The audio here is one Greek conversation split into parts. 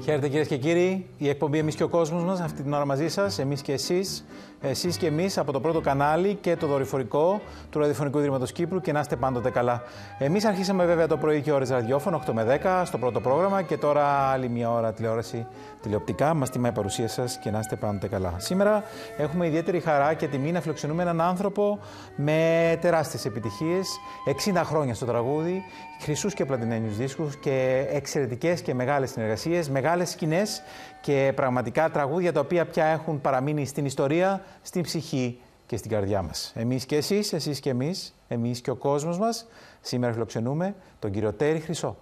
Χαίρετε κυρίες και κύριοι, η εκπομπή «Εμείς και ο κόσμος μας» αυτή την ώρα μαζί σας, εμείς και εσείς και εμείς από το πρώτο κανάλι και το δορυφορικό του Ραδιοφωνικού Ιδρύματος Κύπρου και να είστε πάντοτε καλά. Εμείς αρχίσαμε βέβαια το πρωί και ώρες ραδιόφωνο, 8 με 10 στο πρώτο πρόγραμμα και τώρα άλλη μια ώρα τηλεόραση τηλεοπτικά. Μας τιμά η παρουσία σας και να είστε πάντοτε καλά. Σήμερα έχουμε ιδιαίτερη χαρά και τιμή να φιλοξενούμε έναν άνθρωπο με τεράστιες επιτυχίες, 60 χρόνια στο τραγούδι, χρυσούς και πλατινένιους δίσκους και εξαιρετικές και μεγάλες συνεργασίες, μεγάλες σκηνές και πραγματικά τραγούδια τα οποία πια έχουν παραμείνει στην ιστορία, στην ψυχή και στην καρδιά μας. Εμείς και εσείς και εμείς, εμείς και ο κόσμος μας, σήμερα φιλοξενούμε τον κύριο Τέρι Χρυσό.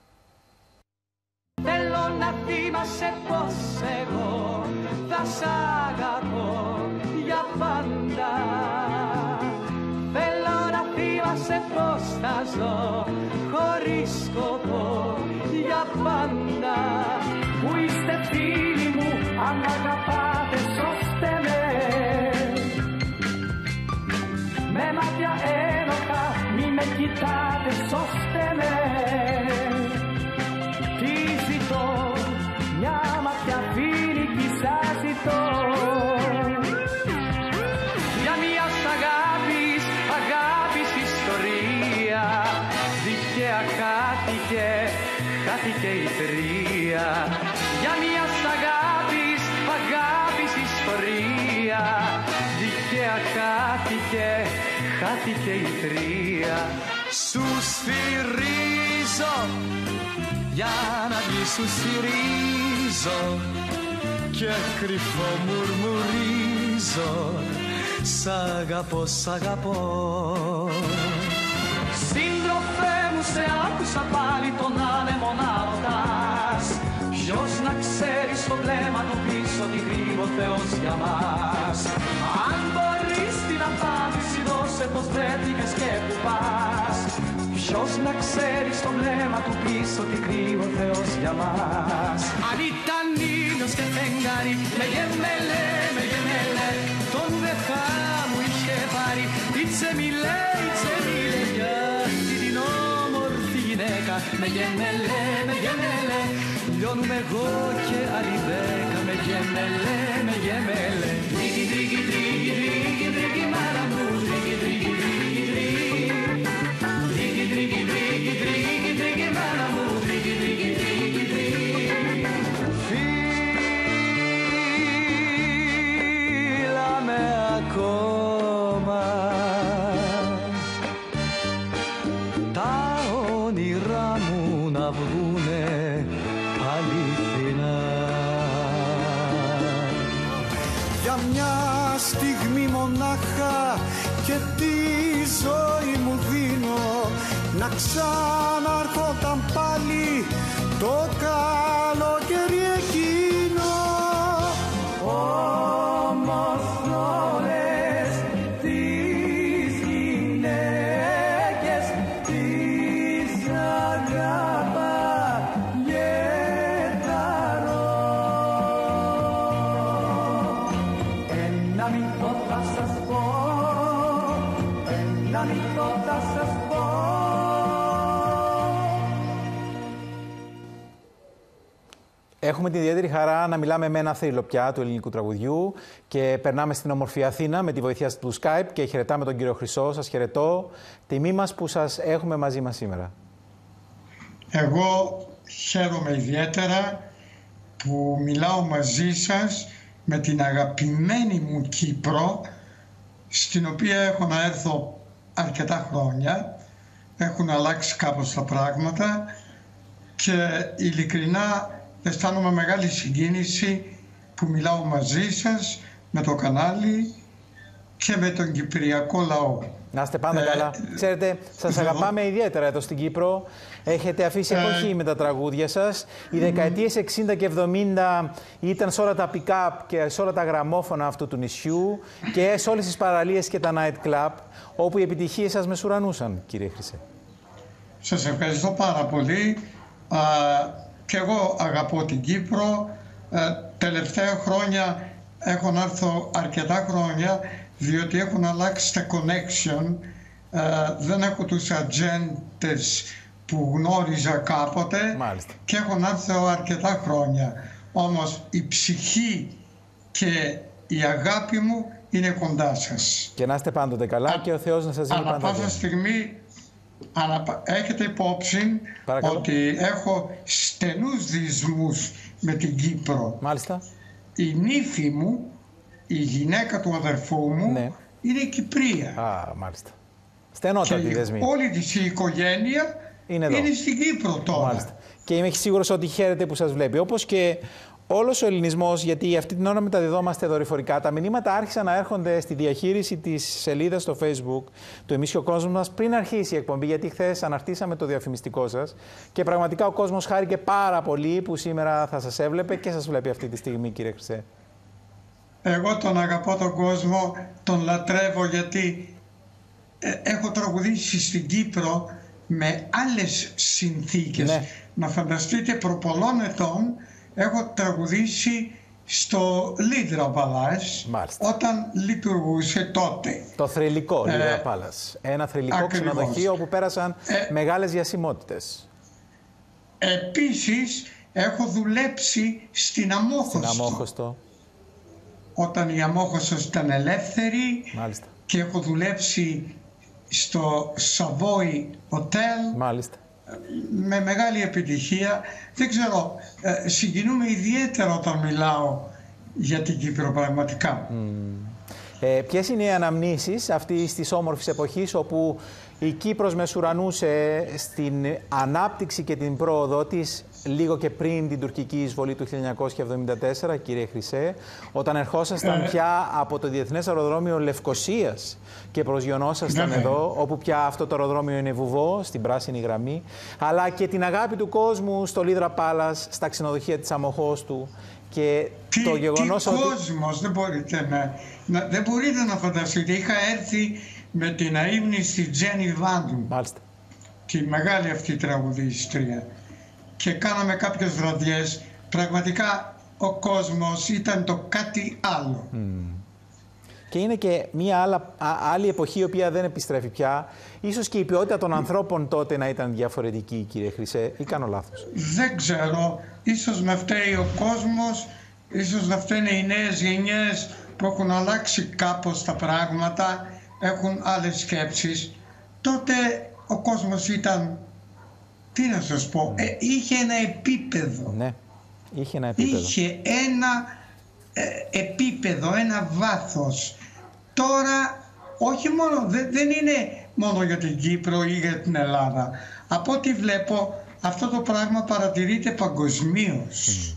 Θέλω να θυμάσαι πως εγώ θα σ' αγαπώ για πάντα. Θέλω να θυμάσαι πως θα ζω χωρίς σκοπό για πάντα. Που είστε φίλοι μου, αν αγαπάτε σώστε με. Με μάτια ένοχα μη με κοιτάτε, σώστε με. Τι ζητώ, μια ματιά φιλική σας ζητώ. Για μιας αγάπης ιστορία, δικαία χάθηκε η τρία. Για μιας αγάπης ιστορία, δικαία χάθηκε η τρία. Σου σφυρίζω για να μη σου σφυρίζω και κρυφό μουρμουρίζω, σ' αγαπώ. Σύντροφέ μου, σε άκουσα πάλι τον άνεμο να ρωτάς. Ποιος να ξέρει στο βλέμμα του πίσω τι κρύβει ο Θεός για μας. Αν μπορείς την απάντηση δώσε πως βρέθηκες και που πας. Ποιος να ξέρει στο βλέμμα του πίσω τι κρύβει ο Θεός για μας. Αν ήταν ήλιος και φεγγάρι, λέγε με λέ, τον δεχά μου είχε πάρει. Ήτσε μιλέ για την όμορφη γυναίκα. Με γεμελέ, λιώνουμε εγώ και άλλη 10. Με γεμελέ, τρίγι, μάνα μου, τρίγι, μάνα μου, τρίγι. Φίλα με ακόμα, τα όνειρά μου να βγουνε αληθινά. Για μια στιγμή μονάχα και τη ζωή μου δίνω, να ξαναρχόταν πάλι το καλοκαίρι εκείνο. Όμως όλες τις γυναίκες τις αγαπά γεταρό. Ένα μυθό θα σας πω, ένα μυθό θα σας πω. Έχουμε την ιδιαίτερη χαρά να μιλάμε με ένα θρύλο πια του ελληνικού τραγουδιού και περνάμε στην όμορφη Αθήνα με τη βοήθεια του Skype και χαιρετάμε τον κύριο Χρυσό. Σας χαιρετώ. Τιμή μας που σας έχουμε μαζί μας σήμερα. Εγώ χαίρομαι ιδιαίτερα που μιλάω μαζί σας με την αγαπημένη μου Κύπρο, στην οποία έχω να έρθω αρκετά χρόνια. Έχουν αλλάξει κάπως τα πράγματα και ειλικρινά αισθάνομαι μεγάλη συγκίνηση που μιλάω μαζί σας, με το κανάλι και με τον κυπριακό λαό. Να είστε πάντα καλά. Ξέρετε, σας αγαπάμε ιδιαίτερα εδώ στην Κύπρο. Έχετε αφήσει εποχή με τα τραγούδια σας. Οι δεκαετίες 60 και 70 ήταν σε όλα τα pick-up και σε όλα τα γραμμόφωνα αυτού του νησιού και σε όλες τις παραλίες και τα night club, όπου οι επιτυχίες σας μεσουρανούσαν, κύριε Χρυσέ. Σας ευχαριστώ πάρα πολύ. Και εγώ αγαπώ την Κύπρο. Τελευταία χρόνια έχω να έρθω αρκετά χρόνια, διότι έχουν αλλάξει τα connection. Δεν έχω τους ατζέντες που γνώριζα κάποτε. Μάλιστα. Και έχω να έρθω αρκετά χρόνια. Όμως η ψυχή και η αγάπη μου είναι κοντά σας. Και να είστε πάντοτε καλά και ο Θεός να σας δίνει πάντα. Ανά πάσα στιγμή έχετε υπόψη ότι έχω στενούς δυσμούς με την Κύπρο. Μάλιστα. Η νύφη μου, η γυναίκα του αδερφού μου, ναι, είναι Κυπρία. Μάλιστα. Στενότατη δεσμή. Όλη της η οικογένεια είναι στην Κύπρο τώρα. Μάλιστα. Και είμαι σίγουρος ότι χαίρεται που σας βλέπει. Όπως και όλος ο ελληνισμός, γιατί αυτή την ώρα μεταδιδόμαστε δορυφορικά, τα μηνύματα άρχισαν να έρχονται στη διαχείριση της σελίδας στο Facebook του «Εμείς και ο κόσμος μας» πριν αρχίσει η εκπομπή, γιατί χθες αναρτήσαμε το διαφημιστικό σας και πραγματικά ο κόσμος χάρηκε πάρα πολύ που σήμερα θα σας έβλεπε και σας βλέπει αυτή τη στιγμή, κύριε Χρυσέ. Εγώ τον αγαπώ τον κόσμο, τον λατρεύω, γιατί έχω τραγουδήσει στην Κύπρο με άλλες συνθήκες. Ναι. Να φανταστείτε, προ πολλών ετών έχω τραγουδήσει στο Λίδρα Παλάς, όταν λειτουργούσε τότε. Το θρυλικό Λίδρα Παλάς. Ένα θρυλικό ξενοδοχείο όπου πέρασαν μεγάλες διασημότητες. Επίσης έχω δουλέψει στην Αμόχωστο. Όταν η Αμόχωστος ήταν ελεύθερη. Μάλιστα. Και έχω δουλέψει στο Savoy Hotel. Μάλιστα. Με μεγάλη επιτυχία. Δεν ξέρω, συγκινούμε ιδιαίτερα όταν μιλάω για την Κύπρο πραγματικά. Ποιες είναι οι αναμνήσεις αυτής της όμορφης εποχής όπου η Κύπρος μεσουρανούσε στην ανάπτυξη και την πρόοδό της λίγο και πριν την τουρκική εισβολή του 1974, κύριε Χρυσέ, όταν ερχόσασταν πια από το Διεθνές Αεροδρόμιο Λευκωσίας και προσγειωνόσασταν εδώ, όπου πια αυτό το αεροδρόμιο είναι βουβό, στην πράσινη γραμμή, αλλά και την αγάπη του κόσμου στο Λίδρα Πάλας, στα ξενοδοχεία της Αμοχώστου και το γεγονός ότι... κόσμος, δεν μπορείτε να φανταστείτε. Είχα έρθει με την αείμνηστη Τζένι Βάντου, τη μεγάλη αυτή τραγουδίστρια, και κάναμε κάποιες βραδιές. Πραγματικά ο κόσμος ήταν το κάτι άλλο. Και είναι και μια άλλη εποχή η οποία δεν επιστρέφει πια. Ίσως και η ποιότητα των ανθρώπων τότε να ήταν διαφορετική, κύριε Χρυσέ, ή κάνω λάθος? Δεν ξέρω. Ίσως να φταίει ο κόσμος, ίσως να φταίνε οι νέες γενιές που έχουν αλλάξει κάπως τα πράγματα, έχουν άλλες σκέψεις. Τότε ο κόσμος ήταν, τι να σας πω, είχε ένα επίπεδο. Ναι, είχε ένα επίπεδο. Είχε ένα επίπεδο, ένα βάθος. Τώρα όχι μόνο, δεν είναι μόνο για την Κύπρο ή για την Ελλάδα. Από ό,τι βλέπω αυτό το πράγμα παρατηρείται παγκοσμίως.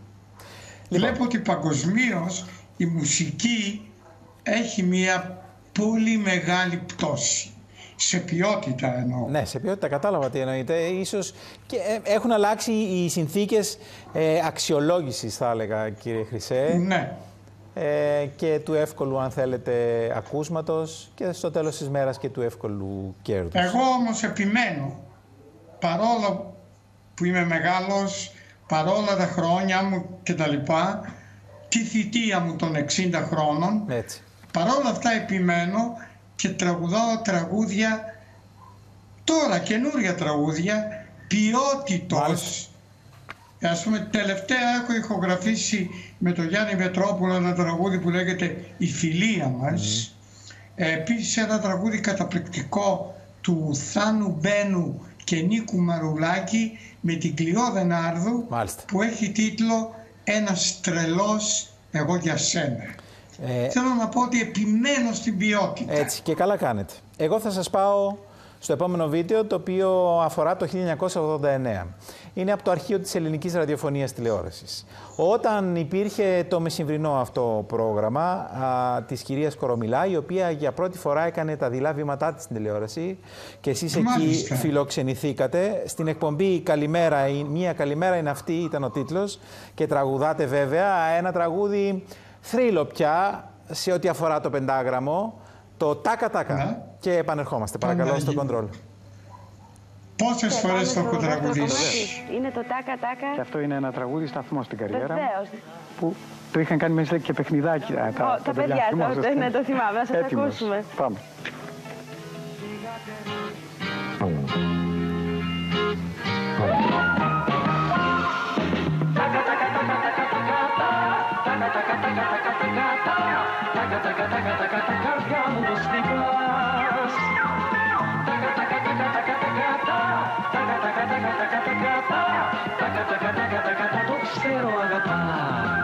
Βλέπω ότι παγκοσμίως η μουσική έχει μια πολύ μεγάλη πτώση. Σε ποιότητα εννοώ. Ναι, σε ποιότητα, κατάλαβα τι εννοείτε. Ίσως και έχουν αλλάξει οι συνθήκες αξιολόγησης, θα έλεγα, κύριε Χρυσέ. Ναι. Και του εύκολου, αν θέλετε, ακούσματος και στο τέλος της μέρας και του εύκολου κέρδους. Εγώ όμως επιμένω, παρόλο που είμαι μεγάλος, παρόλα τα χρόνια μου και τα λοιπά, τη θητεία μου των 60 χρόνων, παρόλα αυτά επιμένω και τραγουδάω τραγούδια τώρα, καινούρια τραγούδια, ποιότητος. Ας πούμε, τελευταία έχω ηχογραφήσει με τον Γιάννη Μετρόπουλο ένα τραγούδι που λέγεται «Η φιλία μας». Επίσης ένα τραγούδι καταπληκτικό του Θάνου Μπένου και Νίκου Μαρουλάκη με την Κλειό Δενάρδου, που έχει τίτλο «Ένας τρελός εγώ για σένα». Θέλω να πω ότι επιμένω στην ποιότητα. Έτσι, και καλά κάνετε. Εγώ θα σας πάω στο επόμενο βίντεο, το οποίο αφορά το 1989. Είναι από το αρχείο της Ελληνικής Ραδιοφωνίας Τηλεόρασης. Όταν υπήρχε το μεσημβρινό αυτό πρόγραμμα της κυρίας Κορομιλά, η οποία για πρώτη φορά έκανε τα δειλά βήματά της στην τηλεόραση και εσείς εκεί φιλοξενηθήκατε. Στην εκπομπή «Καλημέρα, μία καλημέρα είναι αυτή» ήταν ο τίτλος, και τραγουδάτε βέβαια ένα τραγούδι θρύλο πια σε ό,τι αφορά το πεντάγραμμο, το «Τάκα-τάκα». Και επανερχόμαστε, παρακαλώ, στο κοντρόλ. Πόσες φορές το έχω τραγουδήσει. Είναι το «Τάκα-τάκα». Και αυτό είναι ένα τραγούδι σταθμό στην καριέρα. Βεβαίως. Που το είχαν κάνει μέσα και παιχνιδάκι. Τα παιδιά, ναι, το θυμάμαι. Να σας ακούσουμε. Πάμε. ξέρω αγαπάς.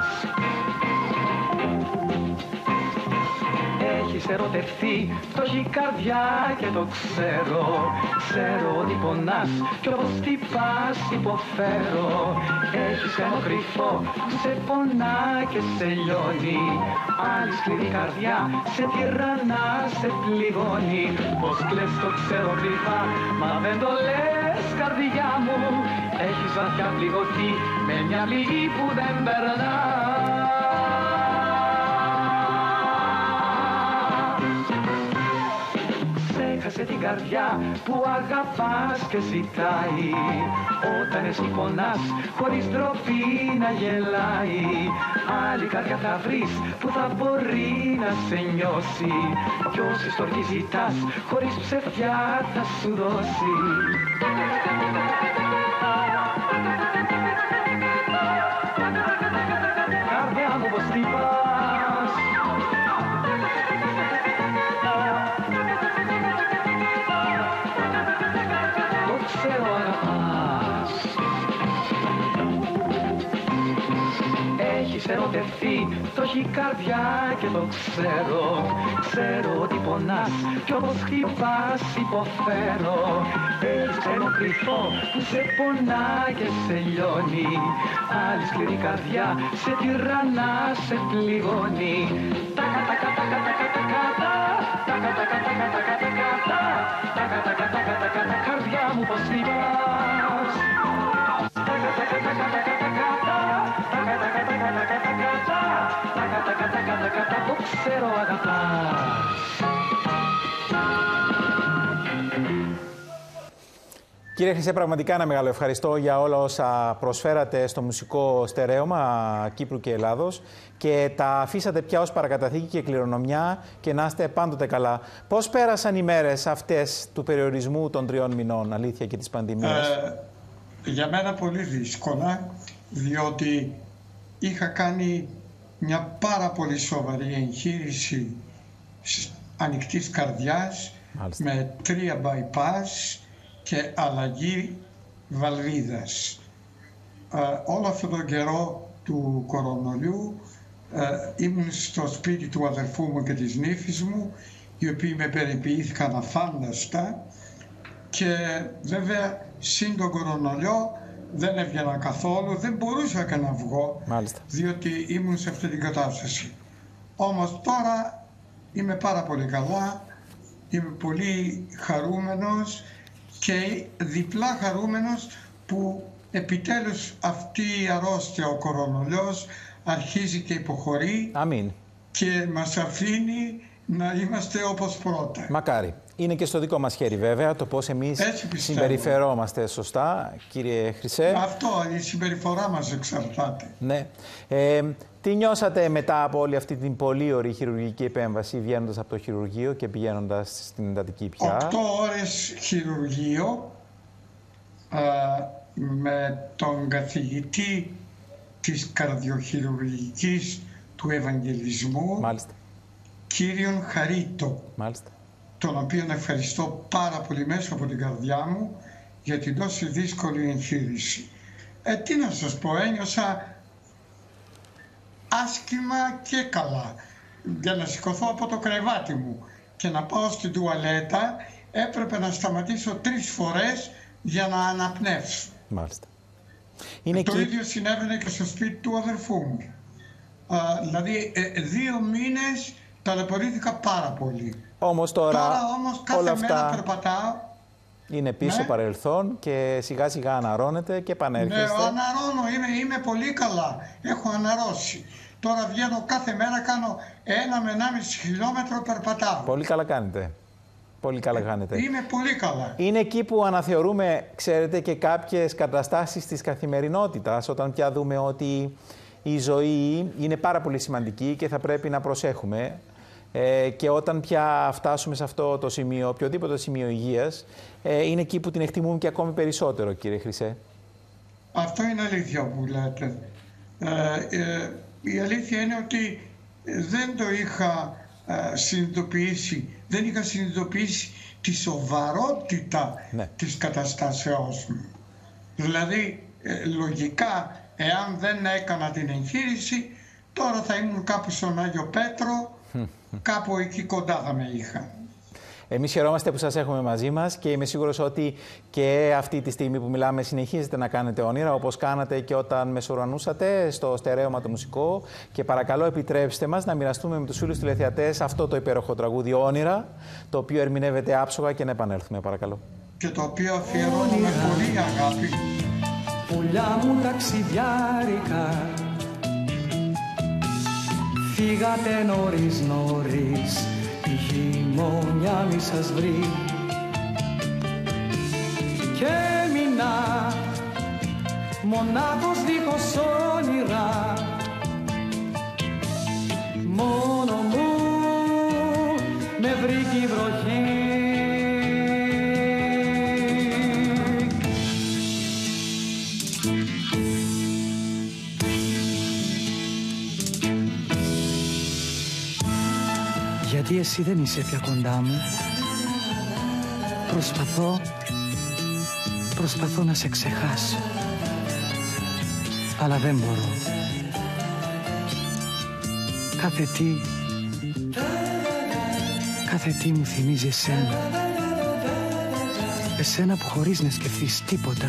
Έχεις ερωτευτεί, φτωχή καρδιά και το ξέρω. Ξέρω ότι πονάς κι όπως χτυπάς υποφέρω. Έχεις ένα κρυφό που σε πονά και σε λιώνει. Άλλη σκληρή καρδιά σε τυραννά, σε πληγώνει. Πως κλαις το ξέρω κρυφά, μα δεν το λες καρδιά μου. Έχεις βαθιά πληγωθεί με μια πληγή που δεν περνά. Ξέχασε την καρδιά που αγαπάς και ζητάει. Όταν εσύ πονάς χωρίς ντροπή να γελάει. Άλλη καρδιά θα βρεις που θα μπορεί να σε νιώσει. Κι όση στοργή ζητάς χωρίς ψευτιά θα σου δώσει. Καρδιά μου πως χτυπάς. Το ξέρω αγαπάς. Έχεις ερωτευτεί, φτωχή καρδιά και το ξέρω. Ξέρω ότι πονάς κι όπως χτυπάς υποφέρω. Έχεις ένα κρυφό που σε πονά και σε λιώνει. Άλλη σκληρή καρδιά σε τυραννά, σε πληγώνει. Τακα τακα τακα τακα τακα τακα τακα τακα τακα τακα τακα τακα τακα. Καρδιά μου πως χτυπάς. Τακα τακα τακα τακα τακα τακα τακα τακα τακα τακα τακα. Το ξέρω αγαπάς. Κύριε Χρυσέ, πραγματικά ένα μεγάλο ευχαριστώ για όλα όσα προσφέρατε στο μουσικό στερέωμα Κύπρου και Ελλάδος και τα αφήσατε πια ως παρακαταθήκη και κληρονομιά και να είστε πάντοτε καλά. Πώς πέρασαν οι μέρες αυτές του περιορισμού των 3 μηνών, αλήθεια, και της πανδημίας? Για μένα πολύ δύσκολα, διότι είχα κάνει μια πάρα πολύ σοβαρή εγχείρηση ανοιχτής καρδιάς. Μάλιστα. Με 3 bypass και αλλαγή βαλβίδας. Όλο αυτόν τον καιρό του κορονοϊού ήμουν στο σπίτι του αδερφού μου και της νύφης μου, οι οποίοι με περιποιήθηκαν αφάνταστα, και βέβαια σύν τον κορονοϊό δεν έβγαινα καθόλου, δεν μπορούσα και να βγω. Μάλιστα. Διότι ήμουν σε αυτή την κατάσταση. Όμως τώρα είμαι πάρα πολύ καλά, είμαι πολύ χαρούμενος και διπλά χαρούμενος που επιτέλους αυτή η αρρώστια, ο κορονοϊός, αρχίζει και υποχωρεί. Αμήν. Και μας αφήνει να είμαστε όπως πρώτα. Μακάρι. Είναι και στο δικό μας χέρι βέβαια το πώς εμείς συμπεριφερόμαστε σωστά, κύριε Χρυσέ. Αυτό, η συμπεριφορά μας εξαρτάται. Ναι. Τι νιώσατε μετά από όλη αυτή την πολύ ωραία χειρουργική επέμβαση, βγαίνοντας από το χειρουργείο και πηγαίνοντας στην εντατική πια? 8 ώρες χειρουργείο με τον καθηγητή της καρδιοχειρουργικής του Ευαγγελισμού, μάλιστα, κύριον Χαρίτο. Μάλιστα. Τον οποίον ευχαριστώ πάρα πολύ μέσα από την καρδιά μου για την τόσο δύσκολη εγχείρηση. Τι να σας πω, ένιωσα άσχημα και καλά. Για να σηκωθώ από το κρεβάτι μου και να πάω στην τουαλέτα έπρεπε να σταματήσω 3 φορές για να αναπνεύσω. Μάλιστα. Το ίδιο συνέβαινε και στο σπίτι του αδερφού μου. Δηλαδή 2 μήνες ταλαιπωρήθηκα πάρα πολύ. Όμως τώρα όμως κάθε όλα αυτά μέρα περπατάω. Είναι πίσω, ναι, παρελθόν και σιγά σιγά αναρρώνεται και επανέρχεστε. Ναι, αναρρώνω, είμαι πολύ καλά. Έχω αναρρώσει. Τώρα βγαίνω κάθε μέρα, κάνω 1 με 1,5 χιλιόμετρο περπατάω. Πολύ καλά κάνετε. Πολύ καλά κάνετε. Είμαι πολύ καλά. Είναι εκεί που αναθεωρούμε, ξέρετε, και κάποιες καταστάσεις της καθημερινότητας, όταν πια δούμε ότι η ζωή είναι πάρα πολύ σημαντική και θα πρέπει να προσέχουμε. Και όταν πια φτάσουμε σε αυτό το σημείο, οποιοδήποτε σημείο υγείας, είναι εκεί που την εκτιμούμε και ακόμη περισσότερο, κύριε Χρυσέ. Αυτό είναι αλήθεια που λέτε. Η αλήθεια είναι ότι δεν το είχα συνειδητοποιήσει, δεν είχα συνειδητοποιήσει τη σοβαρότητα, ναι, της καταστάσεώς μου. Δηλαδή, λογικά, εάν δεν έκανα την εγχείρηση, τώρα θα ήμουν κάπου στον Άγιο Πέτρο, κάπου εκεί κοντά θα με είχα. Εμείς χαιρόμαστε που σας έχουμε μαζί μας και είμαι σίγουρος ότι και αυτή τη στιγμή που μιλάμε συνεχίζετε να κάνετε όνειρα, όπως κάνατε και όταν μεσουρανούσατε στο στερέωμα το μουσικό. Και παρακαλώ επιτρέψτε μας να μοιραστούμε με τους φίλους τηλεθεατές αυτό το υπέροχο τραγούδι «Όνειρα», το οποίο ερμηνεύεται άψογα, και να επανέλθουμε παρακαλώ. Και το οποίο αφιερώνω με πολύ αγάπη. Πουλιά μου ταξιδιάρικα, φύγατε νωρίς νωρίς, η χειμώνια μη σας βρει. Και έμεινα μονάχος δίχως όνειρα, μόνο μου με βρήκε η βροχή. Γιατί εσύ δεν είσαι πια κοντά μου. Προσπαθώ να σε ξεχάσω, αλλά δεν μπορώ. Κάθε τι μου θυμίζει εσένα. Εσένα που χωρίς να σκεφτείς τίποτα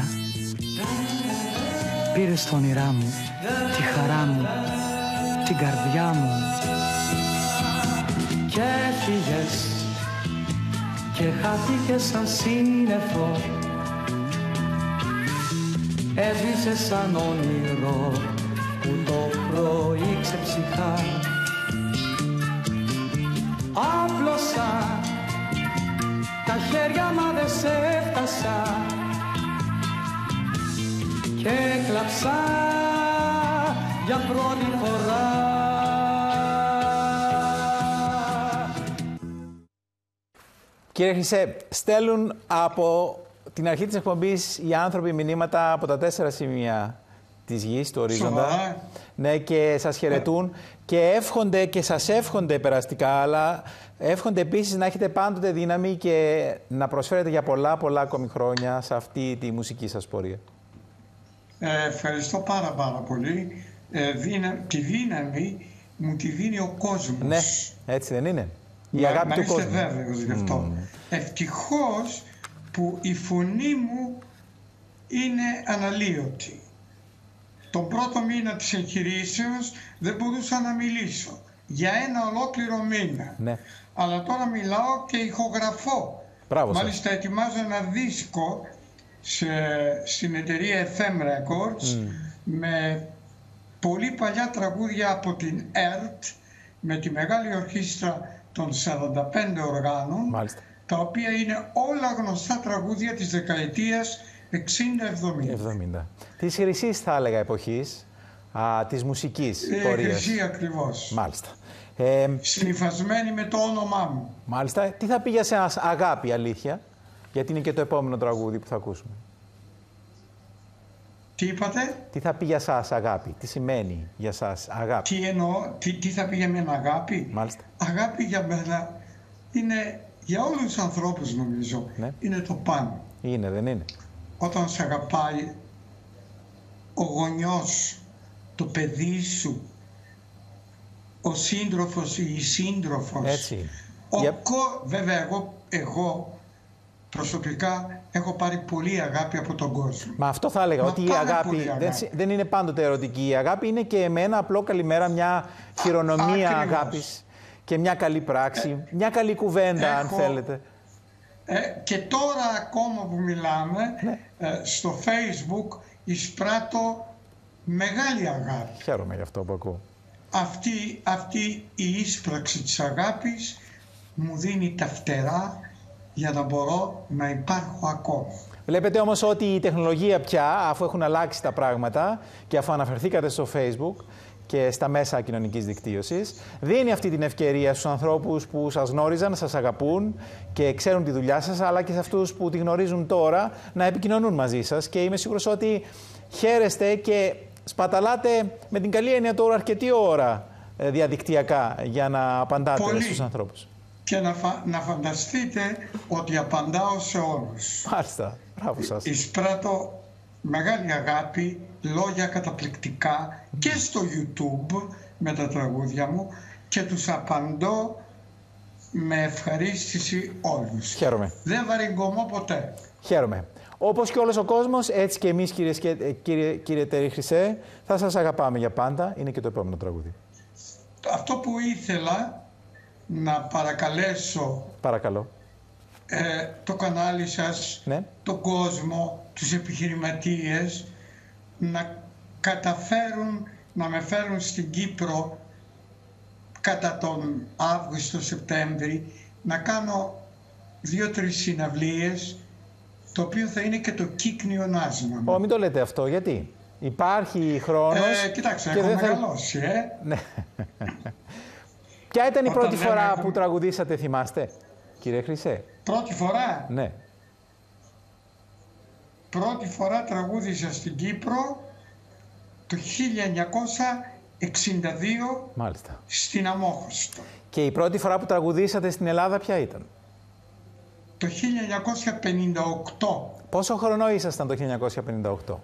πήρες τα όνειρά μου, τη χαρά μου, την καρδιά μου. Και έφυγες και χάθηκες σαν σύννεφο, έσβησες σαν όνειρο που το πρωί ξεψυχά. Άπλωσα τα χέρια μα δεν σε έφτασα και κλαψά για πρώτη φορά. Κύριε Χρυσέ, στέλνουν από την αρχή της εκπομπής οι άνθρωποι μηνύματα από τα 4 σημεία της γης, του ορίζοντα. Ναι, και σας χαιρετούν και εύχονται και σας εύχονται περαστικά, αλλά εύχονται επίσης να έχετε πάντοτε δύναμη και να προσφέρετε για πολλά ακόμη χρόνια σε αυτή τη μουσική σας πορεία. Ευχαριστώ πάρα πολύ. Τη δύναμη μου τη δίνει ο κόσμος. Ναι, έτσι δεν είναι? Η αγάπη του κόσμου. Να είστε βέβαιος γι' αυτό. Ευτυχώς που η φωνή μου είναι αναλύωτη. Τον πρώτο μήνα της εγχειρήσεως δεν μπορούσα να μιλήσω. Για ένα ολόκληρο μήνα. Ναι. Αλλά τώρα μιλάω και ηχογραφώ. Μπράβο σας. Μάλιστα ετοιμάζω ένα δίσκο στην εταιρεία FM Records με πολύ παλιά τραγούδια από την ΕΡΤ, με τη μεγάλη ορχήστρα των 45 οργάνων, Μάλιστα. τα οποία είναι όλα γνωστά τραγούδια της δεκαετίας 60-70. Της χρυσής, θα έλεγα, εποχής, της μουσικής πορείας. Χρυσή ακριβώς. Μάλιστα. Συνυφασμένη με το όνομά μου. Μάλιστα. Τι θα πει για σας αγάπη, αλήθεια? Γιατί είναι και το επόμενο τραγούδι που θα ακούσουμε. Τι είπατε? Τι θα πει για σας αγάπη? Τι σημαίνει για σας αγάπη? Τι εννοώ? Τι θα πει για μένα αγάπη? Μάλιστα. Αγάπη για μένα είναι, για όλους τους ανθρώπους νομίζω, ναι, είναι το πάνω. Είναι, δεν είναι? Όταν σε αγαπάει ο γονιός, το παιδί σου, ο σύντροφος ή η σύντροφος. Έτσι. Βέβαια εγώ προσωπικά έχω πάρει πολύ αγάπη από τον κόσμο. Μα αυτό θα έλεγα, ότι η αγάπη δεν είναι πάντοτε ερωτική. Η αγάπη είναι και με ένα απλό καλημέρα, μια χειρονομία αγάπης και μια καλή πράξη, μια καλή κουβέντα αν θέλετε. Και τώρα ακόμα που μιλάμε, ναι, στο Facebook εισπράττω μεγάλη αγάπη. Χαίρομαι γι' αυτό που ακούω. Αυτή η ίσπραξη της αγάπης μου δίνει τα φτερά για να μπορώ να υπάρχω ακόμα. Βλέπετε όμως ότι η τεχνολογία πια, αφού έχουν αλλάξει τα πράγματα και αφού αναφερθήκατε στο Facebook και στα μέσα κοινωνικής δικτύωσης, δίνει αυτή την ευκαιρία στους ανθρώπους που σας γνώριζαν, σας αγαπούν και ξέρουν τη δουλειά σας, αλλά και σε αυτούς που τη γνωρίζουν τώρα, να επικοινωνούν μαζί σας. Και είμαι σίγουρος ότι χαίρεστε και σπαταλάτε με την καλή έννοια τώρα αρκετή ώρα διαδικτυακά για να απαντάτε στους ανθρώπους. Και να φανταστείτε ότι απαντάω σε όλους. Μάλιστα. Μπράβο σας. Εισπράττω μεγάλη αγάπη, λόγια καταπληκτικά και στο YouTube με τα τραγούδια μου και τους απαντώ με ευχαρίστηση όλους. Χαίρομαι. Δεν βαριγκωμώ ποτέ. Χαίρομαι. Όπως και όλος ο κόσμος, έτσι και εμείς κύριε Τερή Χρυσέ, θα σας αγαπάμε για πάντα. Είναι και το επόμενο τραγούδι. Αυτό που ήθελα να παρακαλέσω, παρακαλώ, το κανάλι σας, ναι, τον κόσμο, τους επιχειρηματίες, να καταφέρουν να με φέρουν στην Κύπρο κατά τον Αύγουστο-Σεπτέμβρη, να κάνω 2-3 συναυλίες, το οποίο θα είναι και το κύκνιο νάσμα μου. Μην το λέτε αυτό, γιατί υπάρχει χρόνος. Κοιτάξτε, έχω μεγαλώσει, Ναι. Ποια ήταν η πρώτη φορά που τραγουδήσατε, θυμάστε, κύριε Χρυσέ? Πρώτη φορά? Ναι. Πρώτη φορά τραγούδισα στην Κύπρο το 1962. Μάλιστα. Στην Αμόχωστο. Και η πρώτη φορά που τραγουδήσατε στην Ελλάδα ποια ήταν? Το 1958. Πόσο χρονό ήσασταν το 1958?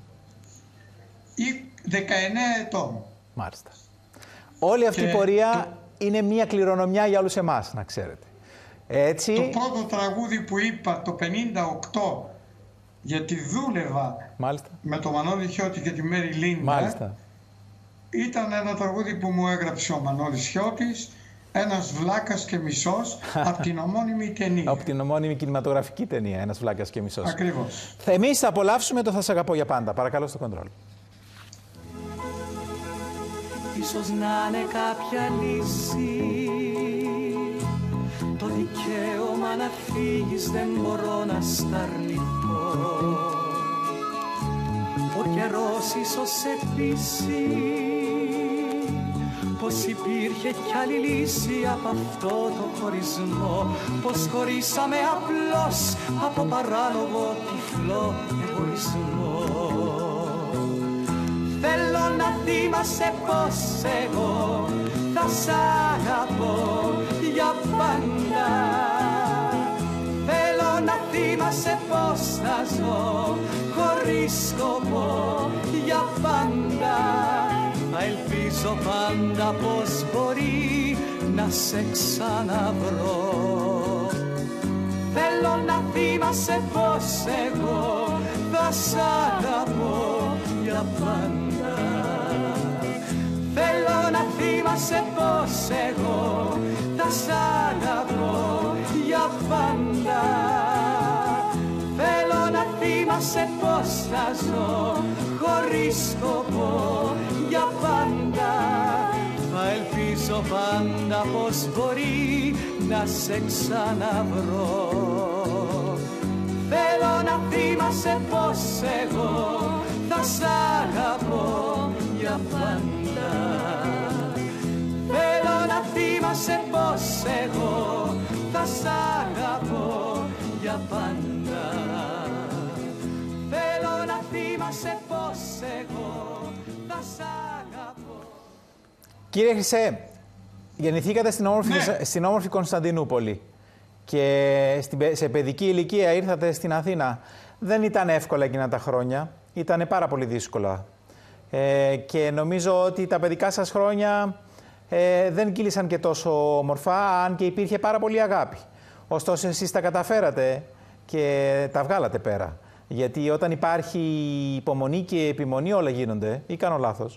19 ετών. Μάλιστα. Όλη αυτή η πορεία είναι μια κληρονομιά για όλους εμάς, να ξέρετε. Έτσι... Το πρώτο τραγούδι που είπα το 58, γιατί δούλευα, μάλιστα, με τον Μανώλη Χιώτη και τη Μέρη Λίντα, μάλιστα, ήταν ένα τραγούδι που μου έγραψε ο Μανώλης Χιώτης, ένας βλάκας και μισός, από την ομώνυμη ταινία. Από την ομώνυμη κινηματογραφική ταινία, ένας βλάκας και μισός. Ακριβώς. Εμείς θα απολαύσουμε το «Θα σ' αγαπώ για πάντα». Παρακαλώ στο κοντρόλ. Ίσως να είναι κάποια λύση, το δικαίωμα να φύγεις δεν μπορώ να στ' αρνηθώ. Ο καιρός ίσως σε πείσει πως υπήρχε κι άλλη λύση από αυτό το χωρισμό, πως χωρίσαμε απλώς από παράλογο τυφλό εγωισμό. Θέλω να θυμάσαι πως εγώ θα σ' αγαπώ για πάντα. Θέλω να θυμάσαι πως θα ζω χωρίς σκοπό για πάντα. Θα ελπίζω πάντα πως μπορεί να σε ξαναβρω. Θέλω να θυμάσαι πως εγώ θα σ' αγαπώ για πάντα. Θέλω να θυμάσαι πως εγώ θα σ' αγαπώ για πάντα. Θέλω να θυμάσαι πως θα ζω χωρίς σκοπό για πάντα. Θα ελπίζω πάντα πως μπορεί να σε ξαναβρω. Θέλω να θυμάσαι πως εγώ θα σ' αγαπώ για πάντα. Θέλω να θυμάσαι πως εγώ θα σ' αγαπώ για πάντα. Θέλω να θυμάσαι πως εγώ θα σ' αγαπώ. Κύριε Χρυσέ, γεννηθήκατε στην όμορφη Κωνσταντινούπολη και σε παιδική ηλικία ήρθατε στην Αθήνα. Δεν ήταν εύκολα εκείνα τα χρόνια, ήταν πάρα πολύ δύσκολα. Και νομίζω ότι τα παιδικά σας χρόνια δεν κύλησαν και τόσο όμορφα, αν και υπήρχε πάρα πολύ αγάπη. Ωστόσο, εσείς τα καταφέρατε και τα βγάλατε πέρα. Γιατί όταν υπάρχει υπομονή και επιμονή όλα γίνονται, ή κάνω λάθος?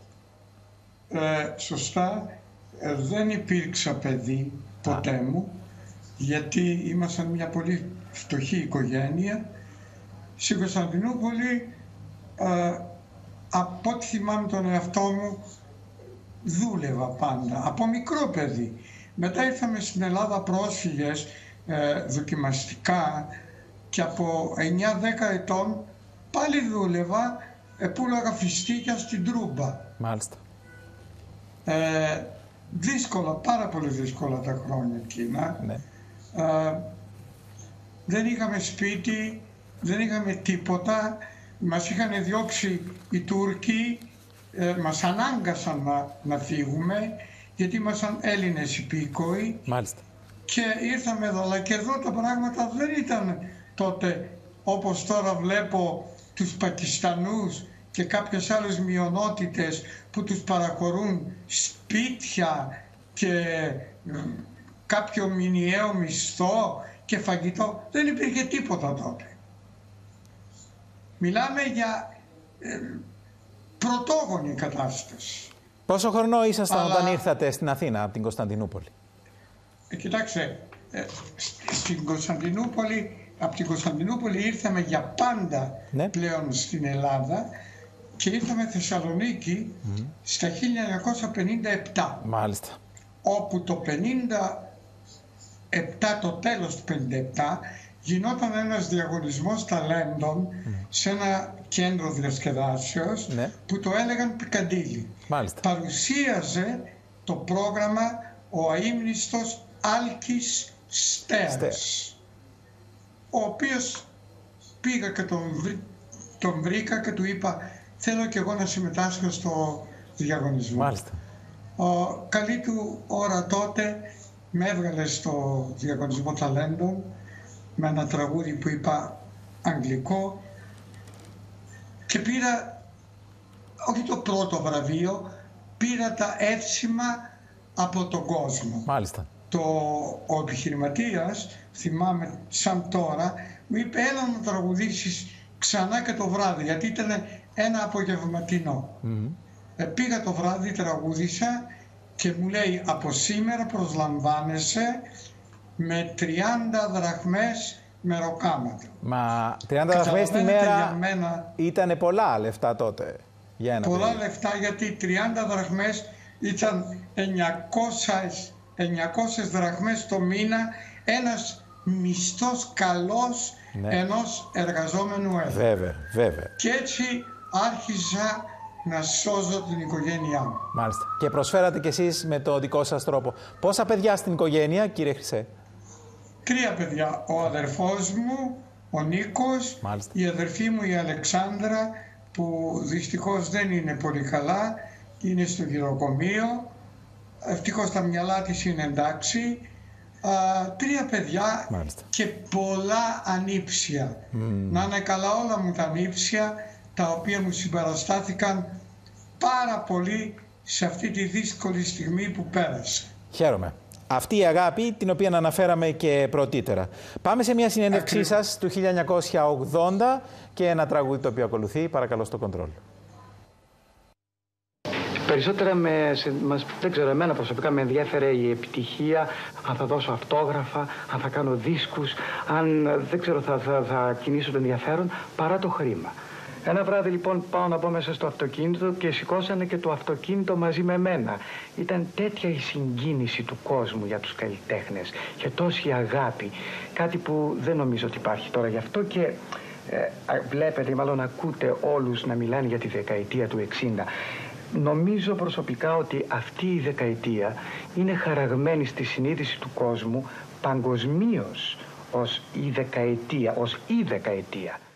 Σωστά. Δεν υπήρξα παιδί ποτέ μου, γιατί ήμασταν μια πολύ φτωχή οικογένεια. Στην Κωνσταντινούπολη, από ό,τι θυμάμαι τον εαυτό μου, δούλευα πάντα, από μικρό παιδί. Μετά ήρθαμε στην Ελλάδα πρόσφυγες, δοκιμαστικά, και από 9-10 ετών πάλι δούλευα, πούλαγα φιστίκια στην Τρούμπα. Μάλιστα. Δύσκολα, πάρα πολύ δύσκολα τα χρόνια εκείνα. Ναι. Δεν είχαμε σπίτι, δεν είχαμε τίποτα. Μας είχαν διώξει οι Τούρκοι, μας ανάγκασαν να φύγουμε, γιατί ήμασταν Έλληνες υπήκοοι. Μάλιστα. Και ήρθαμε εδώ, αλλά και εδώ τα πράγματα δεν ήταν τότε όπως τώρα βλέπω τους Πακιστανούς και κάποιες άλλες μειονότητες που τους παραχωρούν σπίτια και κάποιο μηνιαίο μισθό και φαγητό. Δεν υπήρχε τίποτα τότε. Μιλάμε για πρωτόγονη κατάσταση. Πόσο χρονό ήσασταν όταν ήρθατε στην Αθήνα από την Κωνσταντινούπολη? Κοιτάξτε, από την Κωνσταντινούπολη ήρθαμε για πάντα πλέον στην Ελλάδα και ήρθαμε Θεσσαλονίκη στα 1957. Μάλιστα. Όπου το 57, το τέλος του 57, γινόταν ένας διαγωνισμός ταλέντων σε ένα κέντρο διασκεδάσεως που το έλεγαν Πικαντήλι. Παρουσίαζε το πρόγραμμα ο αείμνηστος Άλκης Στέας, ο οποίος πήγα και τον βρήκα και του είπα θέλω και εγώ να συμμετάσχω στο διαγωνισμό. Μάλιστα. Καλή του ώρα τότε με έβγαλε στο διαγωνισμό ταλέντων με ένα τραγούδι που είπα αγγλικό και πήρα όχι το πρώτο βραβείο, πήρα τα εύσημα από τον κόσμο. Μάλιστα. Ο επιχειρηματίας, θυμάμαι σαν τώρα, μου είπε έλα να τραγουδήσεις ξανά και το βράδυ, γιατί ήταν ένα απογευματινό. Πήγα το βράδυ, τραγούδισα και μου λέει από σήμερα προσλαμβάνεσαι με 30 δραχμές μεροκάματο. Μα 30 δραχμές τη μέρα ήταν πολλά λεφτά τότε για ένα πολλά παιδί. Λεφτά, γιατί 30 δραχμές ήταν 900 δραχμές το μήνα, ένας μισθός καλός ενός εργαζόμενου έδρα. Βέβαια. Και έτσι άρχισα να σώζω την οικογένειά μου. Μάλιστα. Και προσφέρατε κι εσείς με το δικό σας τρόπο. Πόσα παιδιά στην οικογένεια, κύριε Χρυσέ? 3 παιδιά. Ο αδερφός μου, ο Νίκος, Μάλιστα. η αδερφή μου η Αλεξάνδρα, που δυστυχώς δεν είναι πολύ καλά, είναι στο γυροκομείο. Ευτυχώς τα μυαλά της είναι εντάξει. 3 παιδιά. Μάλιστα. Και πολλά ανήψια. Να είναι καλά όλα μου τα ανήψια, τα οποία μου συμπαραστάθηκαν πάρα πολύ σε αυτή τη δύσκολη στιγμή που πέρασε. Χαίρομαι. Αυτή η αγάπη την οποία αναφέραμε και πρωτήτερα. Πάμε σε μια συνέντευξή σας του 1980 και ένα τραγούδι το οποίο ακολουθεί. Παρακαλώ στο κοντρόλ. Περισσότερα δεν ξέρω, εμένα προσωπικά με ενδιέφερε η επιτυχία, αν θα δώσω αυτόγραφα, αν θα κάνω δίσκους, αν δεν ξέρω θα κινήσω το ενδιαφέρον, παρά το χρήμα. Ένα βράδυ λοιπόν πάω να μπω μέσα στο αυτοκίνητο και σηκώσανε και το αυτοκίνητο μαζί με μένα. Ήταν τέτοια η συγκίνηση του κόσμου για τους καλλιτέχνες και τόση αγάπη, κάτι που δεν νομίζω ότι υπάρχει τώρα γι' αυτό και βλέπετε, μάλλον ακούτε όλους να μιλάνε για τη δεκαετία του 60. Νομίζω προσωπικά ότι αυτή η δεκαετία είναι χαραγμένη στη συνείδηση του κόσμου παγκοσμίως ως η δεκαετία.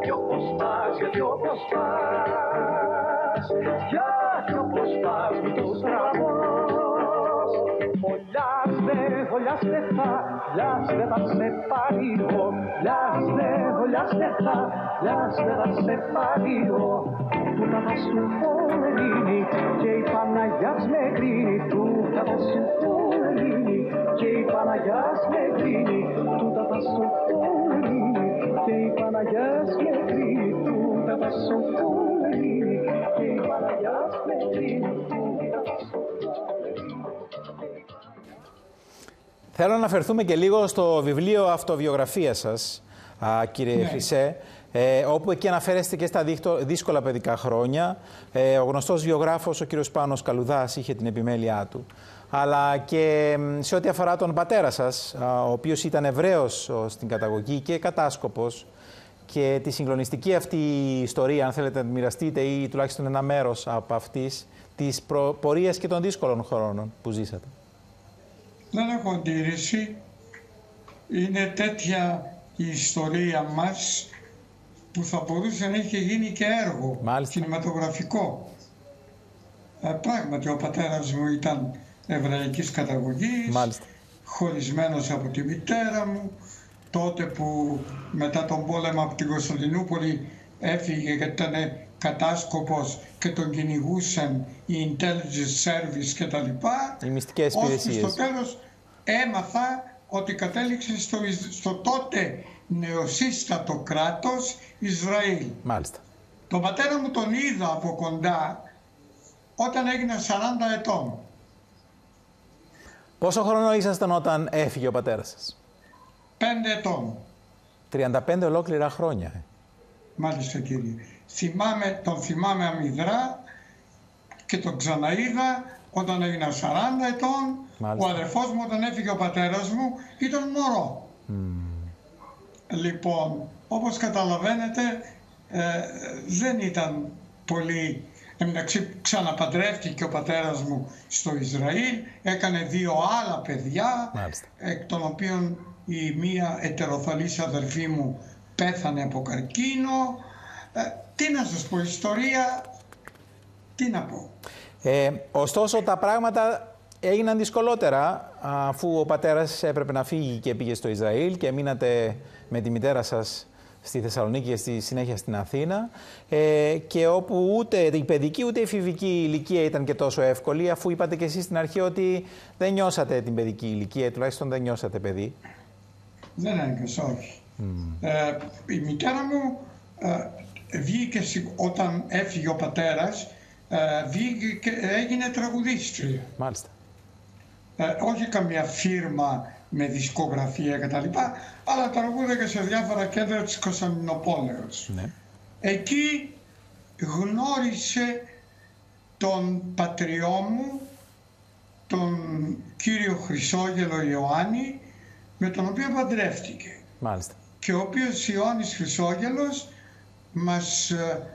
Γιατί όπως πας, γιατί όπως πας, γιατί όπως πας με τους τραβός. Βολιάστε θα, λιάστε θα σε παλιό. Βολιάστε θα, λιάστε θα σε παλιό. Τούτα θα σου πω Ελλήνη και η Παναγιάς με κρίνει. Τούτα θα σου πω Ελλήνη και η Παναγιάς με κρίνει. Τούτα θα σου πω Ελλήνη και η Παναγιάς με κρίνει. Τούτα θα σου πω Ελλήνη και η Παναγιάς με κρίνει. Τούτα θα σου πω Ελλήνη. Θέλω να αναφερθούμε και λίγο στο βιβλίο αυτοβιογραφίας σας, κύριε Χρυσέ, όπου εκεί αναφέρεστε και στα δύσκολα παιδικά χρόνια. Ο γνωστός βιογράφος, ο κύριος Πάνος Καλουδάς, είχε την επιμέλειά του. Αλλά και σε ό,τι αφορά τον πατέρα σας, ο οποίος ήταν Εβραίος στην καταγωγή και κατάσκοπος, και τη συγκλονιστική αυτή ιστορία, αν θέλετε να τη μοιραστείτε ή τουλάχιστον ένα μέρος από αυτής, της πορείας και των δύσκολων χρόνων που ζήσατε. Δεν έχω αντίρρηση. Είναι τέτοια η ιστορία μας που θα μπορούσε να είχε γίνει και έργο. Μάλιστα. Κινηματογραφικό. Πράγματι ο πατέρας μου ήταν εβραϊκής καταγωγής. Μάλιστα. Χωρισμένος από τη μητέρα μου. Τότε που μετά τον πόλεμο από την Κωνσταντινούπολη έφυγε γιατί ήταν κατάσκοπος και τον κυνηγούσαν οι intelligence service κτλ. Οι μυστικές υπηρεσίες. Ώστε στο τέλος έμαθα ότι κατέληξε στο τότε νεοσύστατο κράτος Ισραήλ. Μάλιστα. Τον πατέρα μου τον είδα από κοντά όταν έγινα 40 ετών. Πόσο χρόνο ήσασταν όταν έφυγε ο πατέρας σας? 5 ετών. 35 ολόκληρα χρόνια. Μάλιστα κύριε. Τον θυμάμαι αμυδρά και τον ξαναείδα όταν έγινα 40 ετών. Μάλιστα. Ο αδερφός μου όταν έφυγε ο πατέρας μου ήταν μωρό. Λοιπόν, όπως καταλαβαίνετε δεν ήταν πολύ. Εντάξει, ξαναπαντρεύτηκε ο πατέρας μου στο Ισραήλ, έκανε 2 άλλα παιδιά. Μάλιστα. Εκ των οποίων η μία ετεροθαλής αδερφή μου πέθανε από καρκίνο. Τι να σας πω, ιστορία, τι να πω. Ωστόσο τα πράγματα έγιναν δυσκολότερα αφού ο πατέρας έπρεπε να φύγει και πήγε στο Ισραήλ και μείνατε με τη μητέρα σας στη Θεσσαλονίκη και στη συνέχεια στην Αθήνα, και όπου ούτε η παιδική ούτε η εφηβική ηλικία ήταν και τόσο εύκολη, αφού είπατε και εσείς στην αρχή ότι δεν νιώσατε την παιδική ηλικία, τουλάχιστον δεν νιώσατε παιδί. Δεν ένιωσα, όχι. Η μητέρα μου βγήκε όταν έφυγε ο πατέρας, βγήκε και έγινε τραγουδίστρια. Μάλιστα. Όχι καμία φίρμα με δισκογραφία κτλ. Αλλά τραγούδαγε σε διάφορα κέντρα της Κωνσταντινούπολης. Ναι. Εκεί γνώρισε τον πατριό μου, τον κύριο Χρυσόγελο Ιωάννη, με τον οποίο παντρεύτηκε. Μάλιστα. Και ο οποίος Ιωάννης Χρυσόγελος μας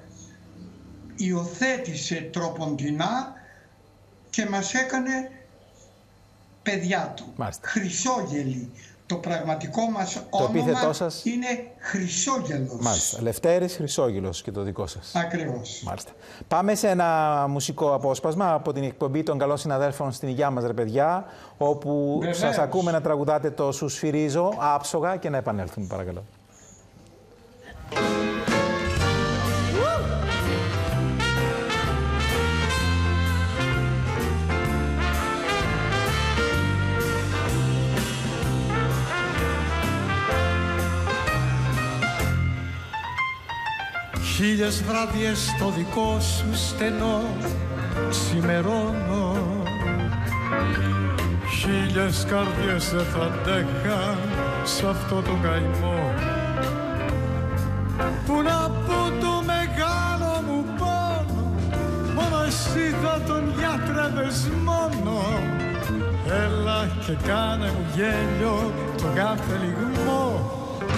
υιοθέτησε τροποντινά και μας έκανε παιδιά του. Μάλιστα. Χρυσόγελοι. Το πραγματικό μας όνομα είναι Χρυσόγελος. Μάλιστα. Λευτέρης Χρυσόγελος και το δικό σας. Ακριβώς. Μάλιστα. Πάμε σε ένα μουσικό απόσπασμα από την εκπομπή των καλών συναδέλφων στην υγειά μας, ρε παιδιά, όπου σας ακούμε να τραγουδάτε το «Σου σφυρίζω» άψογα, και να επανέλθουμε παρακαλώ. Χίλιες βράδιες στο δικό σου στενό ξημερώνω. Χίλιες καρδιές δεν θα αντέχαν σ' αυτό το καημό. Πού να πω το μεγάλο μου πόνο, μόνο εσύ θα τον γιατρεύες μόνο. Έλα και κάνε μου γέλιο το κάθε λιγμό.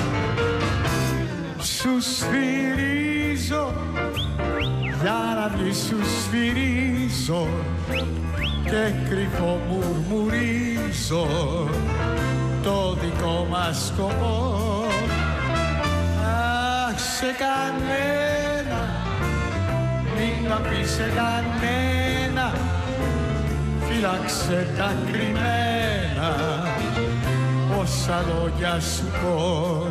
Σου σφυρίζω, για να βγει σου σφυρίζω και κρυφό μουρμουρίζω το δικό μας σκοπό. Αχ, σε κανένα, μην τα πεις σε κανένα, φύλαξε τα κρυμμένα, όσα λόγια σου πω.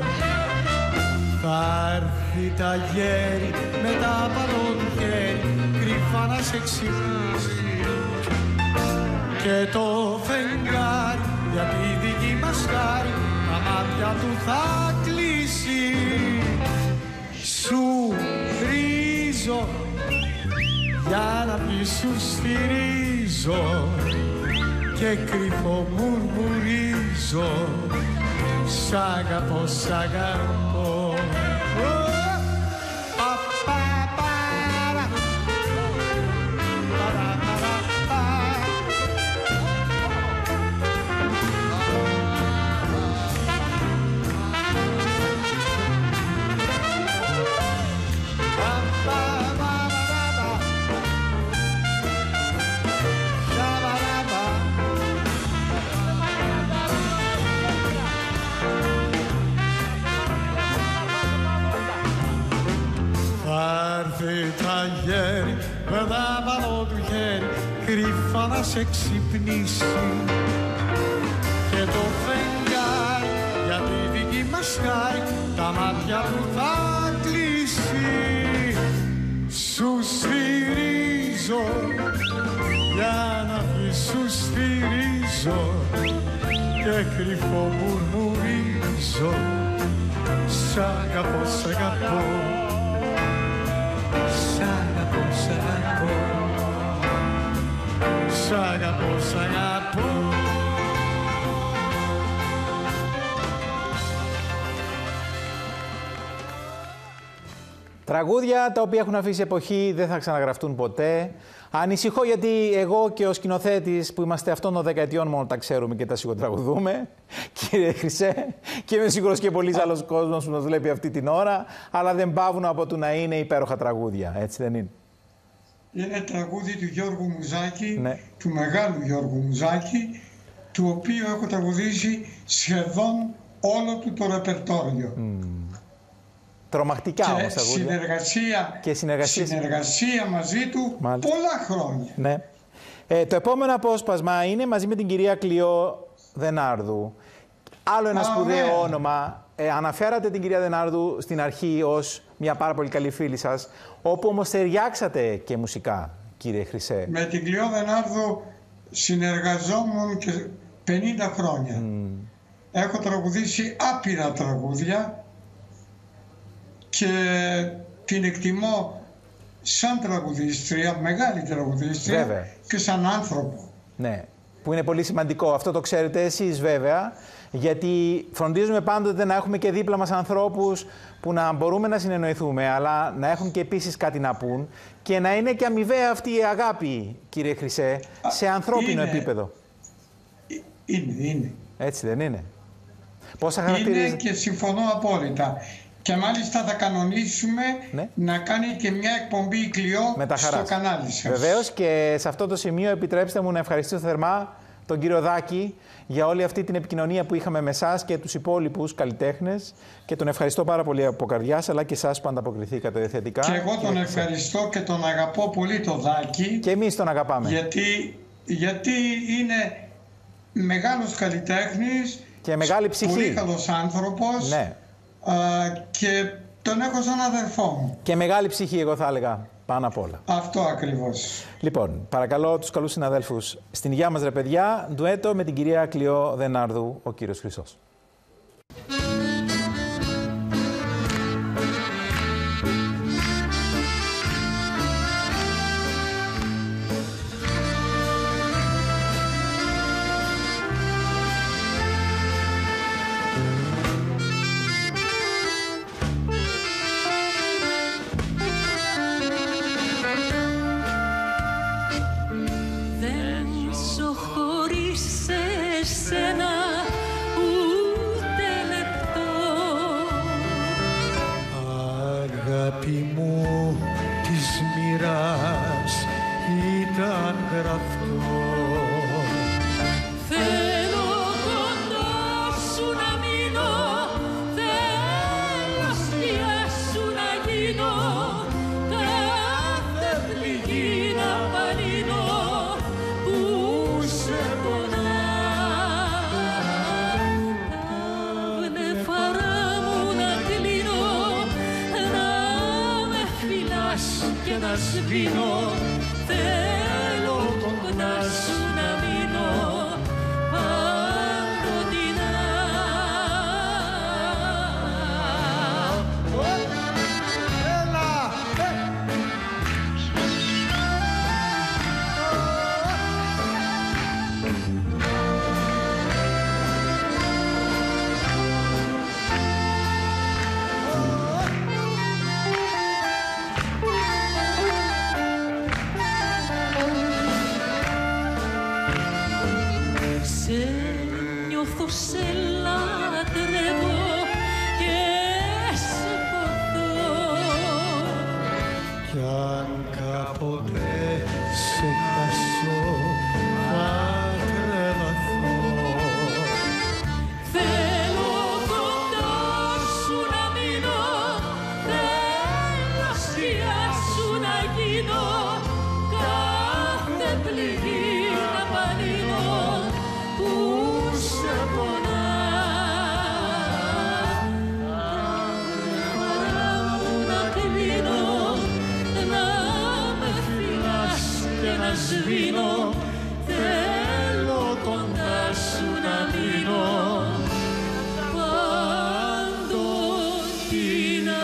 Θα έρθει τα γέρι με τα παλαιοχέρι, κρυφά να σε ξυπνήσει, και το φεγγάρι για τη δική μας χάρη τα μάτια του θα κλείσει. Σου χρήζω για να πει σου στηρίζω και κρυφό μουρμουρίζω, σ' αγαπώ, σ' αγαπώ. Με τα πάνω του χέρι κρυφά να σε ξυπνήσει, και το φεγγάρι για τη δική μας χάρη τα μάτια του θα κλείσει. Σου στηρίζω για να πει σου στηρίζω και κρυφό μουρμουρίζω, σ' αγαπώ, σ' αγαπώ. Σ' αγαπώ, σ' αγαπώ, σ' αγαπώ, σ' αγαπώ. Τραγούδια τα οποία έχουν αφήσει εποχή, δεν θα ξαναγραφτούν ποτέ. Ανησυχώ γιατί εγώ και ο σκηνοθέτης που είμαστε αυτών των δεκαετιών μόνο τα ξέρουμε και τα σιγοτραγουδούμε, κύριε Χρυσέ, και είμαι σίγουρος και πολλοί άλλος κόσμος που μας βλέπει αυτή την ώρα, αλλά δεν παύουν από το να είναι υπέροχα τραγούδια, έτσι δεν είναι? Είναι τραγούδι του Γιώργου Μουζάκη, ναι, του μεγάλου Γιώργου Μουζάκη, του οποίου έχω τραγουδήσει σχεδόν όλο του το ρεπερτόριο. Τρομακτικά όμως τραγούδια. Και συνεργασία μαζί του. Μάλιστα. Πολλά χρόνια. Ναι. Το επόμενο απόσπασμα είναι μαζί με την κυρία Κλειό Δενάρδου. Άλλο ένα σπουδαίο όνομα. Αναφέρατε την κυρία Δενάρδου στην αρχή ως μια πάρα πολύ καλή φίλη σας, όπου όμως ταιριάξατε και μουσικά, κύριε Χρυσέ. Με την Κλειό Δενάρδου συνεργαζόμουν και 50 χρόνια. Έχω τραγουδήσει άπειρα τραγούδια και την εκτιμώ σαν τραγουδίστρια, μεγάλη τραγουδίστρια. Βέβαια. Και σαν άνθρωπο. Ναι, που είναι πολύ σημαντικό. Αυτό το ξέρετε εσείς βέβαια, γιατί φροντίζουμε πάντοτε να έχουμε και δίπλα μας ανθρώπους που να μπορούμε να συνεννοηθούμε, αλλά να έχουν και επίσης κάτι να πούν και να είναι και αμοιβαία αυτή η αγάπη, κύριε Χρυσέ, σε ανθρώπινο επίπεδο. Είναι. Έτσι δεν είναι? Πόσα χαρακτηρίζετε? Είναι και συμφωνώ απόλυτα. Και μάλιστα θα κανονίσουμε να κάνει και μια εκπομπή η Κλειό στο κανάλι σας. Βεβαίως, και σε αυτό το σημείο επιτρέψτε μου να ευχαριστήσω θερμά τον κύριο Δάκη για όλη αυτή την επικοινωνία που είχαμε με εσάς και τους υπόλοιπους καλλιτέχνες, και τον ευχαριστώ πάρα πολύ από καρδιάς, αλλά και εσάς που ανταποκριθήκατε θετικά. Και εγώ τον ευχαριστώ και τον αγαπώ πολύ τον Δάκη. Και εμείς τον αγαπάμε. Γιατί είναι μεγάλος καλλιτέχνης και μεγάλη ψυχή. Πολύ καλός άνθρωπος. Ναι. Και τον έχω σαν αδερφό μου. Και μεγάλη ψυχή, εγώ θα έλεγα, πάνω απ' όλα. Αυτό ακριβώς. Λοιπόν, παρακαλώ τους καλούς συναδέλφους στην υγεία μας ρε παιδιά, ντουέτο με την κυρία Κλειό Δενάρδου, ο κύριος Χρυσός. Αγάπη μου της μοίρας ήταν γραφτό. Θέλω κοντά σου να μείνω, θέλω σκιά σου να ένα σβήνω, θέλω κοντά σου να μείνω παντοτινά. Σε λατρεύω και σε ποθώ. Κι αν κάποτε σε χάσω θα τρελαθώ. Θέλω κοντά σου να μείνω, θέλω σκιά σου να γίνω, κάθε πληγή να παλύνω που σε πονά. Χαρά μου να κλείνω, να με φυλάς και να σβήνω, θέλω κοντά σου να μείνω παντοτινά.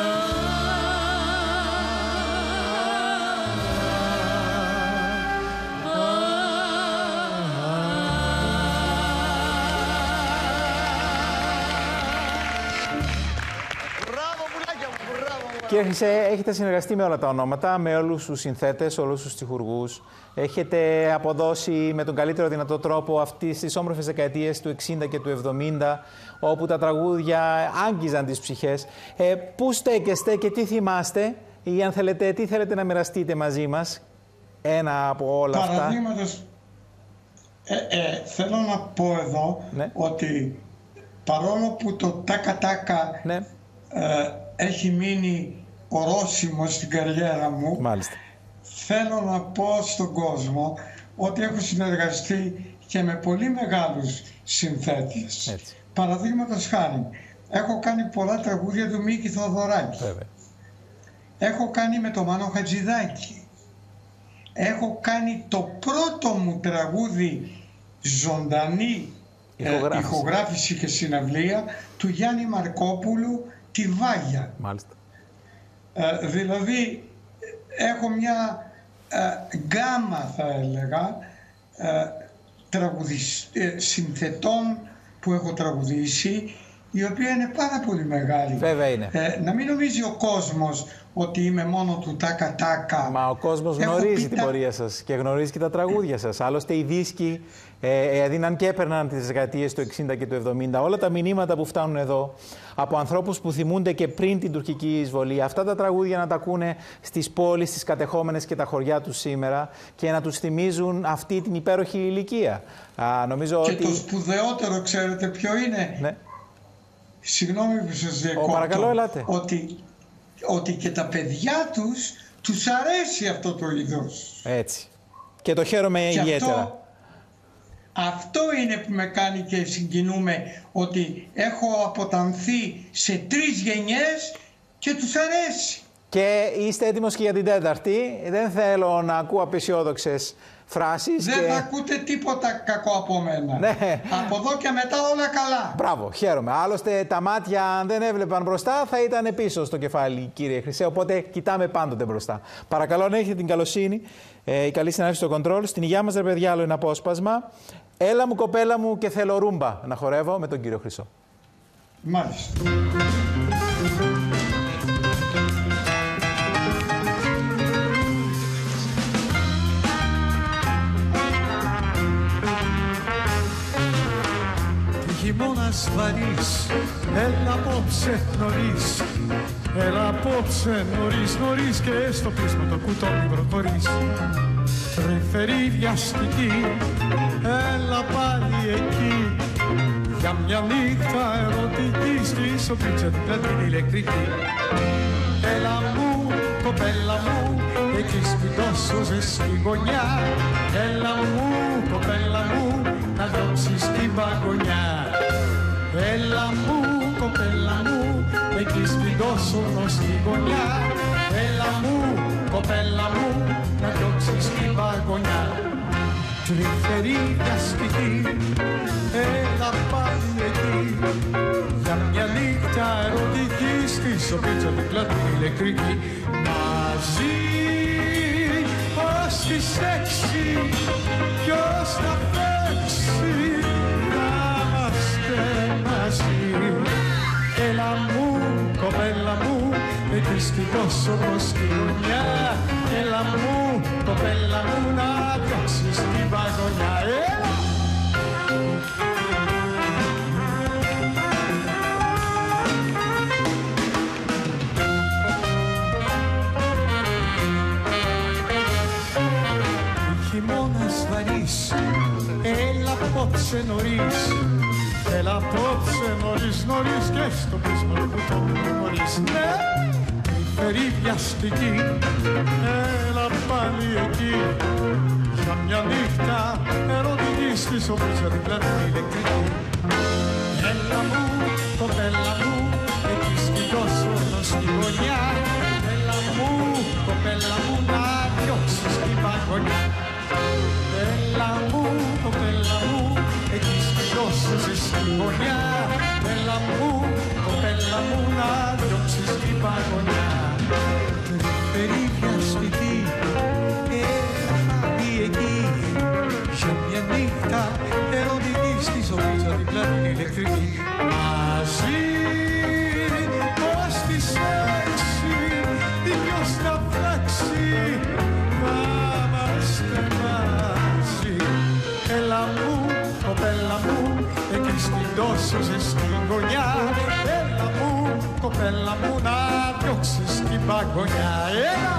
Κύριε Χρυσέ, έχετε συνεργαστεί με όλα τα ονόματα, με όλους τους συνθέτες, όλους τους στιχουργούς. Έχετε αποδώσει με τον καλύτερο δυνατό τρόπο αυτές τις όμορφες δεκαετίες του 60 και του 70, όπου τα τραγούδια άγγιζαν τις ψυχές. Πού στέκεστε και τι θυμάστε, ή αν θέλετε, τι θέλετε να μοιραστείτε μαζί μας, ένα από όλα αυτά. Παραδείγματος, θέλω να πω εδώ, ναι, ότι παρόλο που το τάκα-τάκα, ναι, έχει μείνει ορόσημο στην καριέρα μου, μάλιστα, θέλω να πω στον κόσμο ότι έχω συνεργαστεί και με πολύ μεγάλους συνθέτες. Έτσι. Παραδείγματος χάρη, έχω κάνει πολλά τραγούδια του Μίκη Θοδωράκη. Βέβαια. Έχω κάνει με το Μάνο Χατζηδάκη. Έχω κάνει το πρώτο μου τραγούδι ζωντανή ηχογράφηση και συναυλία του Γιάννη Μαρκόπουλου, τη Βάγια. Μάλιστα. Δηλαδή έχω μια γκάμα, θα έλεγα, συνθετών που έχω τραγουδήσει, η οποία είναι πάρα πολύ μεγάλη. Βέβαια είναι. Να μην νομίζει ο κόσμος ότι είμαι μόνο του τάκα-τάκα. Μα ο κόσμος γνωρίζει την πορεία σας και γνωρίζει και τα τραγούδια σας. Άλλωστε οι δίσκοι έδιναν και έπαιρναν τις δεκαετίες του 60 και του 70. Όλα τα μηνύματα που φτάνουν εδώ από ανθρώπους που θυμούνται και πριν την τουρκική εισβολή, αυτά τα τραγούδια να τα ακούνε στις πόλεις, στις κατεχόμενες και τα χωριά τους σήμερα και να τους θυμίζουν αυτή την υπέροχη ηλικία. Νομίζω και ότι... το σπουδαιότερο, ξέρετε ποιο είναι? Ναι. Συγγνώμη που σας διακόπτω. Παρακαλώ, ελάτε. Ότι και τα παιδιά τους αρέσει αυτό το είδος. Έτσι. Και το χαίρομαι ιδιαίτερα. Αυτό είναι που με κάνει και συγκινούμε, ότι έχω αποτανθεί σε 3 γενιές και τους αρέσει. Και είστε έτοιμος και για την 4η. Δεν θέλω να ακούω απεσιόδοξες φράσεις. Δεν θα ακούτε τίποτα κακό από μένα. Ναι. Από εδώ και μετά όλα καλά. Μπράβο, χαίρομαι. Άλλωστε τα μάτια, αν δεν έβλεπαν μπροστά, θα ήταν πίσω στο κεφάλι, κύριε Χρυσέ. Οπότε κοιτάμε πάντοτε μπροστά. Παρακαλώ να έχετε την καλοσύνη, η καλή συνάδελφη στο κοντρόλ. Στην υγεία μας, ρε παιδιά, άλλο ένα απόσπασμα. Έλα μου, κοπέλα μου, και θέλω ρούμπα να χορεύω με τον κύριο Χρυσό. Μάλιστα. Χειμώνας βαρύς, έλα απόψε νωρίς. Έλα απόψε νωρίς και στο πείσμα το κουτό μην προχωρείς. Τρυφερή βιαστική, έλα πάλι εκεί. Για μια νύχτα ερωτική στήσω πίτσα την ηλεκτρική. Έλα μου, κοπέλα μου, εκεί σπιτώσω ζεστή γωνιά. Έλα μου, κοπέλα μου, να διώξεις την παγωνιά. Έλα μου, κοπέλα μου, εκεί σπιτώσω στη γωνιά. Έλα μου, κοπέλα μου, να διώξεις τη βαγονιά. Τρυφερή διασκητή, έλα πάλι εκεί, για μια νύχτα ερωτική στη σοπίτσα την πλάτη ηλεκτρική. Μαζί ως τις 6 ποιος θα παίξει, να είμαστε μαζί. Έλα μου, κοπέλα μου, εκεί στην τόσο μπροστή γωνιά. Έλα μου, κοπέλα μου, να διώξεις τη βαγονιά. Έλα! Χειμώνας βαρύς, έλα απόψε νωρίς. Έλα απόψε νωρίς, νωρίς και στο πείσμα του το νωρίς. Ναι, τρυφερή βιαστική, έλα πάλι εκεί, για μια νύχτα ερωτική στη σοπίτσα την πλάτη ηλεκτρική. Έλα μου, κοπέλα μου, εκεί σκυλιώσω στη γωνιά. Έλα μου, κοπέλα μου, να διώξεις την παγωνιά. Έλα μου, κοπέλα μου, εκεί σκυλιώσω στη γωνιά. Έλα μου, κοπέλα μου, να διώξεις την παγωνιά. Τρυφερή βιαστική, έλα πάλι εκεί, για μια νύχτα ερωτική στη σοπίτσα την πλάτη ηλεκτρική. Μαζί ως τις 6 ποιος θα φράξει, να είμαστε μαζί. Έλα μου, κοπέλα μου, εκεί στην τόσο ζεστή γωνιά. Έλα μου, κοπέλα μου, να διώξεις την παγωνιά. Έλα!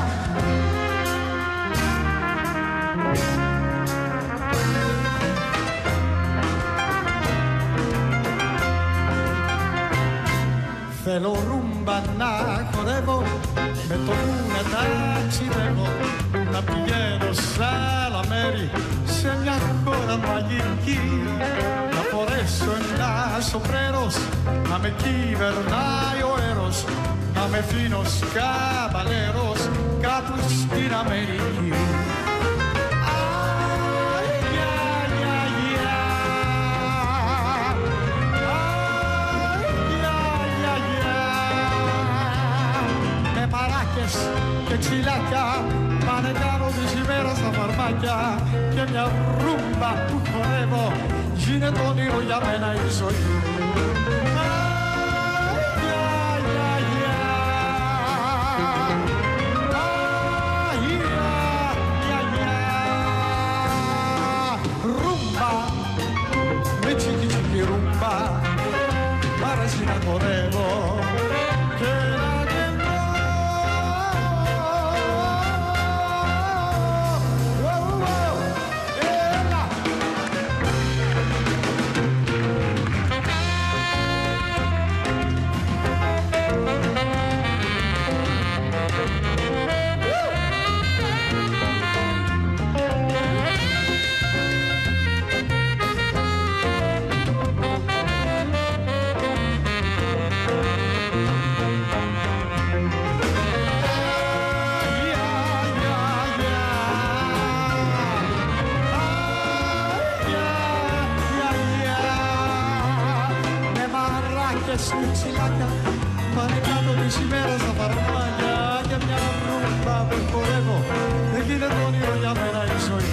Θέλω ρούμπα να χορεύω, με το νου να ταξιδεύω, να πηγαίνω σ' άλλα μέρη, σε μια χώρα μαγική. Να φορέσω ένα σοπρέρος, να με κυβερνάει ο έρος, να με φύνος καβαλέρος κάπου στην Αμερική. Και ξυλάκια πάνε κάνω τις ημέρες στα φαρμάκια, και μια ρούμπα που χορεύω γίνεται όνειρο για μένα η ζωή. Ρούμπα, με τσίκι τσίκι ρούμπα, μ' αρέσει να χορεύω και να ξυλάκια πάνε κάτω τις ημέρες στα φαρμάκια, και μια ρούμπα που χορεύω δεν γίνεται όνειρο για μένα η ζωή.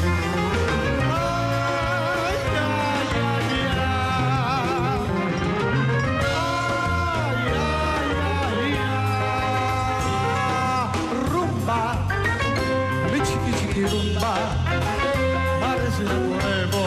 Ρούμπα, μίτσικι τσικι ρούμπα, μ' αρέσει να χορεύω.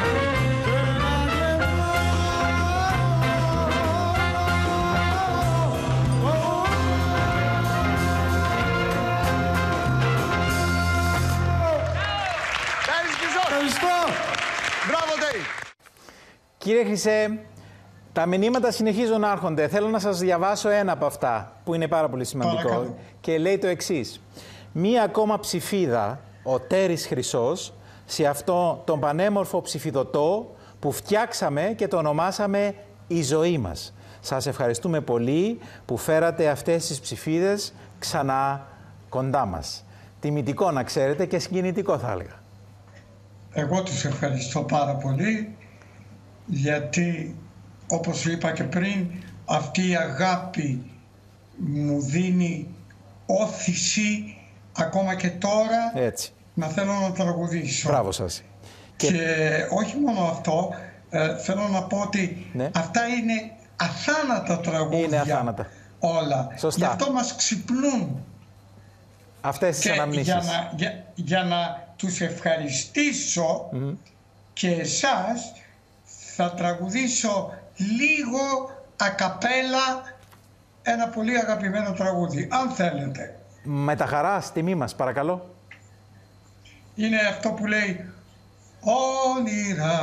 Κύριε Χρυσέ, τα μηνύματα συνεχίζουν να έρχονται. Θέλω να σας διαβάσω ένα από αυτά, που είναι πάρα πολύ σημαντικό. Παρακαλώ. Και λέει το εξής. Μία ακόμα ψηφίδα, ο Τέρης Χρυσός, σε αυτό τον πανέμορφο ψηφιδωτό που φτιάξαμε και το ονομάσαμε «Η ζωή μας». Σας ευχαριστούμε πολύ που φέρατε αυτές τις ψηφίδες ξανά κοντά μας. Τιμητικό να ξέρετε και συγκινητικό θα έλεγα. Εγώ τους ευχαριστώ πάρα πολύ, γιατί όπως είπα και πριν, αυτή η αγάπη μου δίνει όθηση ακόμα και τώρα έτσι να θέλω να τραγουδήσω. Μπράβο σας. Και όχι μόνο αυτό, θέλω να πω ότι ναι, αυτά είναι αθάνατα τραγούδια. Είναι αθάνατα. Όλα. Σωστά. Γι' αυτό μας ξυπνούν. Αυτές τις αναμνήσεις. Για να τους ευχαριστήσω και εσάς, θα τραγουδήσω λίγο ακαπέλα ένα πολύ αγαπημένο τραγούδι, αν θέλετε. Με τα χαρά, τιμή μας, παρακαλώ. Είναι αυτό που λέει «Όνειρα,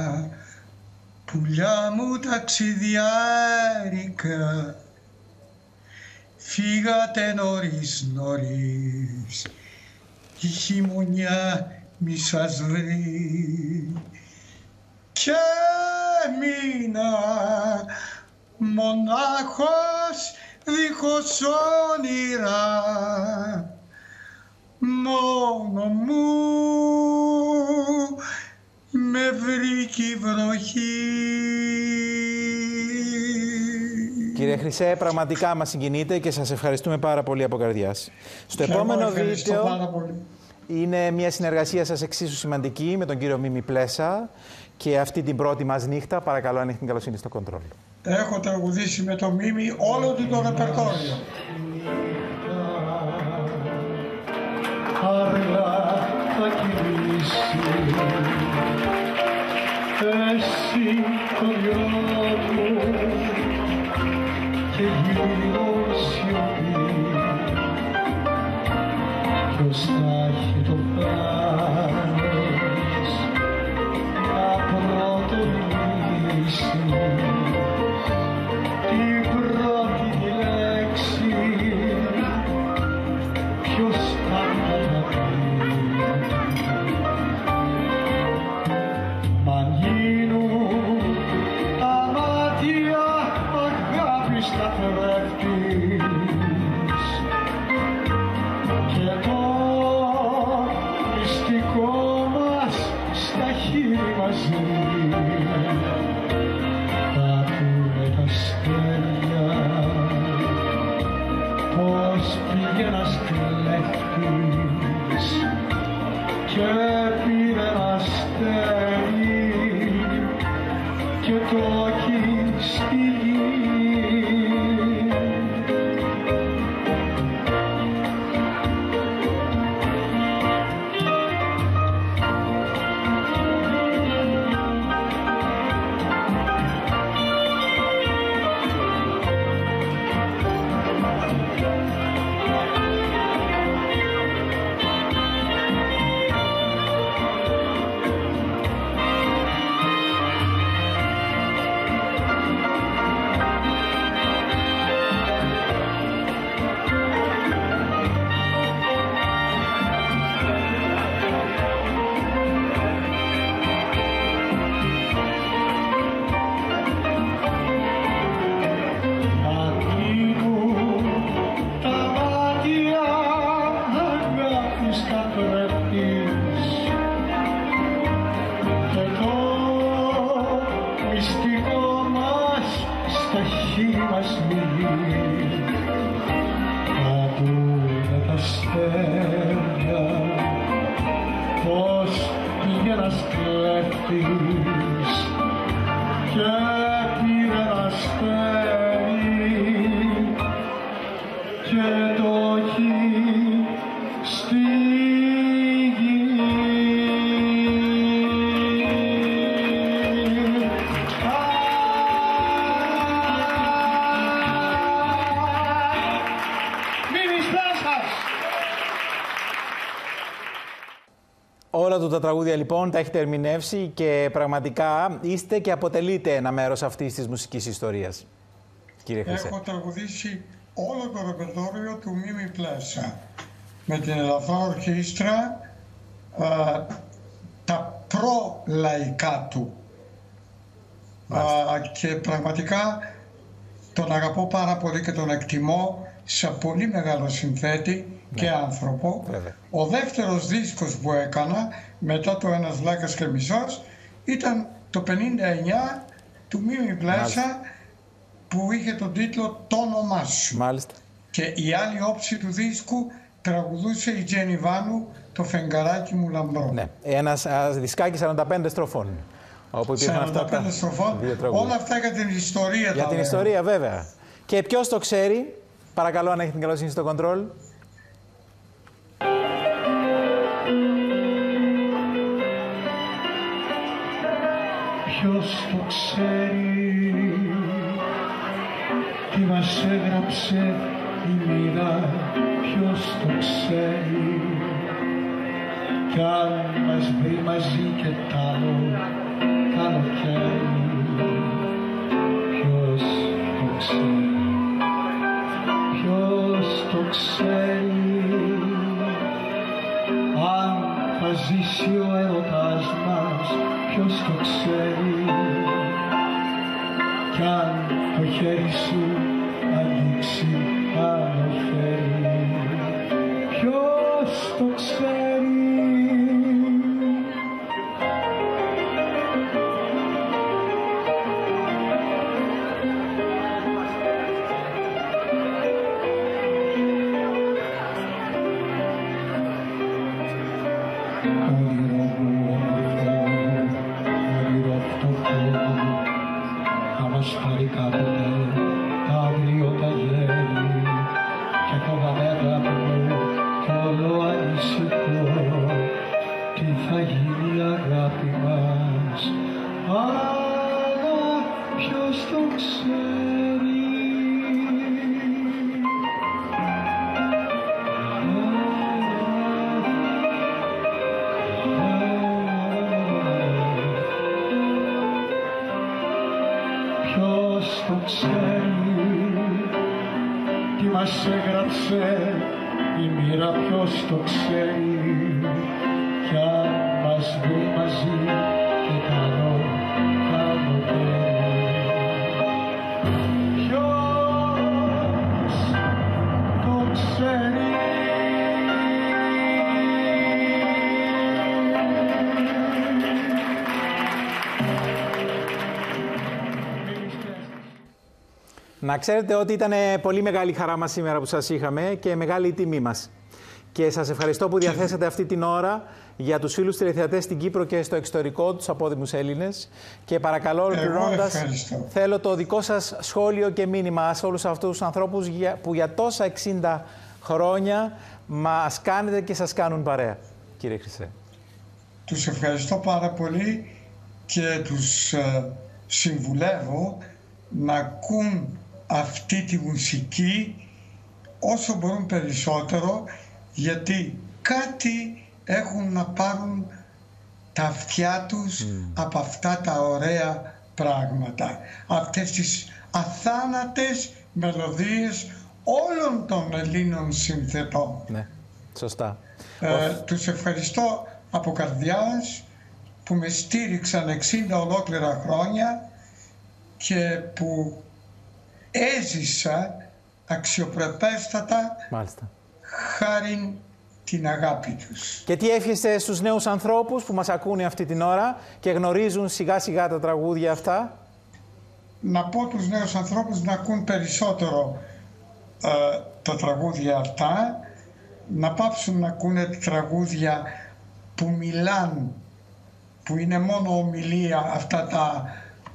πουλιά μου ταξιδιάρικα, φύγατε νωρίς νωρίς, η χειμωνιά μη σας βρει και μείνα μονάχος δίχως όνειρα, μόνο μου με βρήκε η βροχή». Κύριε Χρυσέ, πραγματικά μας συγκινείτε και σας ευχαριστούμε πάρα πολύ από καρδιάς. Στο επόμενο βίντεο είναι μια συνεργασία σας εξίσου σημαντική με τον κύριο Μίμη Πλέσα και αυτή την πρώτη μας νύχτα. Παρακαλώ, αν έχει την καλοσύνη στο κοντρόλ. Έχω τραγουδήσει με τον Μίμη όλο του το ρεπερτόριο. Αργά θα κυλήσει εσύ το γιο μου και γύρω σιωπή. Ποιος θα έχει το θάρρος να πρωτομιλήσει την πρώτη λέξη, ποιος θα καταφέρει. Μ' αν γίνουν τα μάτια αγάπης καθρέφτης και το μυστικό μας στα χείλη μαζί, θα πούνε τα αστέρια πως πήγε ένας κλέφτης και πήρε ένα αστέρι και το έχει στη γη. Όλα του τα τραγούδια λοιπόν τα έχετε ερμηνεύσει και πραγματικά είστε και αποτελείτε ένα μέρος αυτής της μουσικής ιστορίας, κύριε Χρυσέ. Έχω τραγουδήσει όλο το ρεπερτόριο του Μίμη Πλέσα με την Ελαφρά Ορχήστρα, τα προ-λαϊκά του. Και πραγματικά τον αγαπώ πάρα πολύ και τον εκτιμώ σε πολύ μεγάλο συνθέτη και άνθρωπο. Βέβαια. Ο δεύτερος δίσκος που έκανα μετά το «Ένας βλάκας και μισός» ήταν το 59 του Μίμη Πλέσα, που είχε τον τίτλο «Το όνομά σου». Μάλιστα. Και η άλλη όψη του δίσκου τραγουδούσε η Τζένι Βάνου, «Το φεγγαράκι μου λαμπρό». Ναι, ένας δισκάκι 45 στροφών. Όπου υπήρχαν αυτά τα στροφών, όλα αυτά για την ιστορία. Για την ιστορία, βέβαια. Και ποιος το ξέρει, παρακαλώ, αν έχει την καλοσύνη στο κοντρόλ. Ποιος το ξέρει, τι μας έγραψε η μοίρα, ποιος το ξέρει, κι αν μας βρει μαζί και τ' άλλο καλοκαίρι, ποιος το ξέρει, ποιος το ξέρει, αν θα ζήσει ο έρωτας μας, ποιος το ξέρει, κι αν το χέρι σου αγγίξει άλλο χέρι, ποιος το ξέρει. Να ξέρετε ότι ήταν πολύ μεγάλη χαρά μας σήμερα που σας είχαμε και μεγάλη η τιμή μας. Και σας ευχαριστώ που διαθέσατε αυτή την ώρα για τους φίλους τηλεθεατές στην Κύπρο και στο εξωτερικό, τους απόδημους Έλληνες. Και παρακαλώ, ολοκληρώνοντας, θέλω το δικό σας σχόλιο και μήνυμα σε όλους αυτούς τους ανθρώπους που για τόσα 60 χρόνια μας κάνετε και σας κάνουν παρέα, κύριε Χρυσέ. Τους ευχαριστώ πάρα πολύ και τους συμβουλεύω να ακούν αυτή τη μουσική όσο μπορούν περισσότερο, γιατί κάτι έχουν να πάρουν τα αυτιά τους από αυτά τα ωραία πράγματα. Αυτές τις αθάνατες μελωδίες όλων των Ελλήνων συνθετών. Ναι, σωστά. Τους ευχαριστώ από καρδιάς που με στήριξαν 60 ολόκληρα χρόνια και που έζησα αξιοπρεπέστατα χάριν την αγάπη τους. Και τι εύχεστε στους νέους ανθρώπους που μας ακούνε αυτή την ώρα και γνωρίζουν σιγά σιγά τα τραγούδια αυτά? Να πω τους νέους ανθρώπους να ακούν περισσότερο τα τραγούδια αυτά, να πάψουν να ακούνε τραγούδια που μιλάν, που είναι μόνο ομιλία, αυτά τα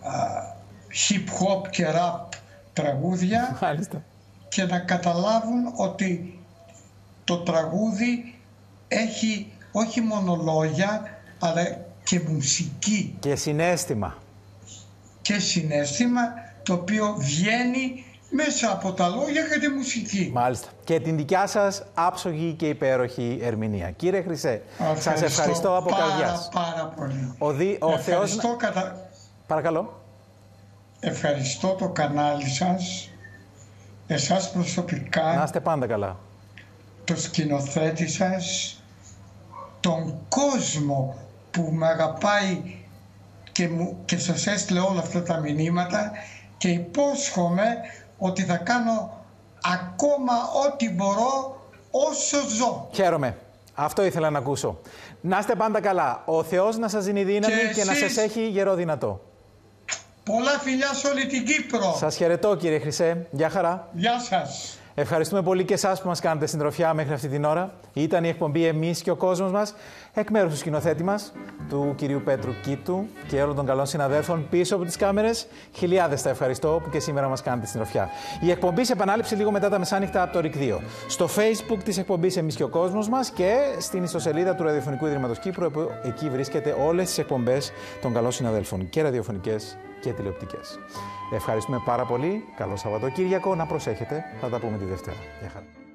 hip-hop και rap τραγούδια. Μάλιστα. Και να καταλάβουν ότι το τραγούδι έχει όχι μόνο λόγια, αλλά και μουσική. Και συναίσθημα. Και συναίσθημα, το οποίο βγαίνει μέσα από τα λόγια και τη μουσική. Μάλιστα. Και την δικιά σας άψογη και υπέροχη ερμηνεία. Κύριε Χρυσέ, σας ευχαριστώ από καρδιάς. Πάρα πολύ. Θεός... Παρακαλώ. Ευχαριστώ το κανάλι σας, εσάς προσωπικά. Να είστε πάντα καλά. Το σκηνοθέτη σας, τον κόσμο που με αγαπάει και σας έστειλε όλα αυτά τα μηνύματα, και υπόσχομαι ότι θα κάνω ακόμα ό,τι μπορώ όσο ζω. Χαίρομαι. Αυτό ήθελα να ακούσω. Να είστε πάντα καλά. Ο Θεός να σας δίνει δύναμη και να σας έχει γερό δυνατό. Πολλά φιλιά σε όλη την Κύπρο. Σας χαιρετώ, κύριε Χρυσέ. Γεια χαρά. Γεια σας. Ευχαριστούμε πολύ και εσάς που μας κάνετε συντροφιά μέχρι αυτή την ώρα. Ήταν η εκπομπή «Εμείς και ο κόσμος μας», εκ μέρους του σκηνοθέτη μας, του κυρίου Πέτρου Κίτου και όλων των καλών συναδέλφων πίσω από τις κάμερες. Χιλιάδες τα ευχαριστώ που και σήμερα μας κάνετε συντροφιά. Η εκπομπή σε επανάληψη λίγο μετά τα μεσάνυχτα από το ΡΙΚ 2. Στο Facebook της εκπομπής «Εμείς και ο κόσμος μας» και στην ιστοσελίδα του Ραδιοφωνικού Ιδρύματος Κύπρου, που εκεί βρίσκεται όλες τις εκπομπές των καλών συναδέλφων, και ραδιοφωνικές και τηλεοπτικές. Ευχαριστούμε πάρα πολύ. Καλό Σαββατοκύριακο. Να προσέχετε. Θα τα πούμε τη Δευτέρα. Γεια χαρά.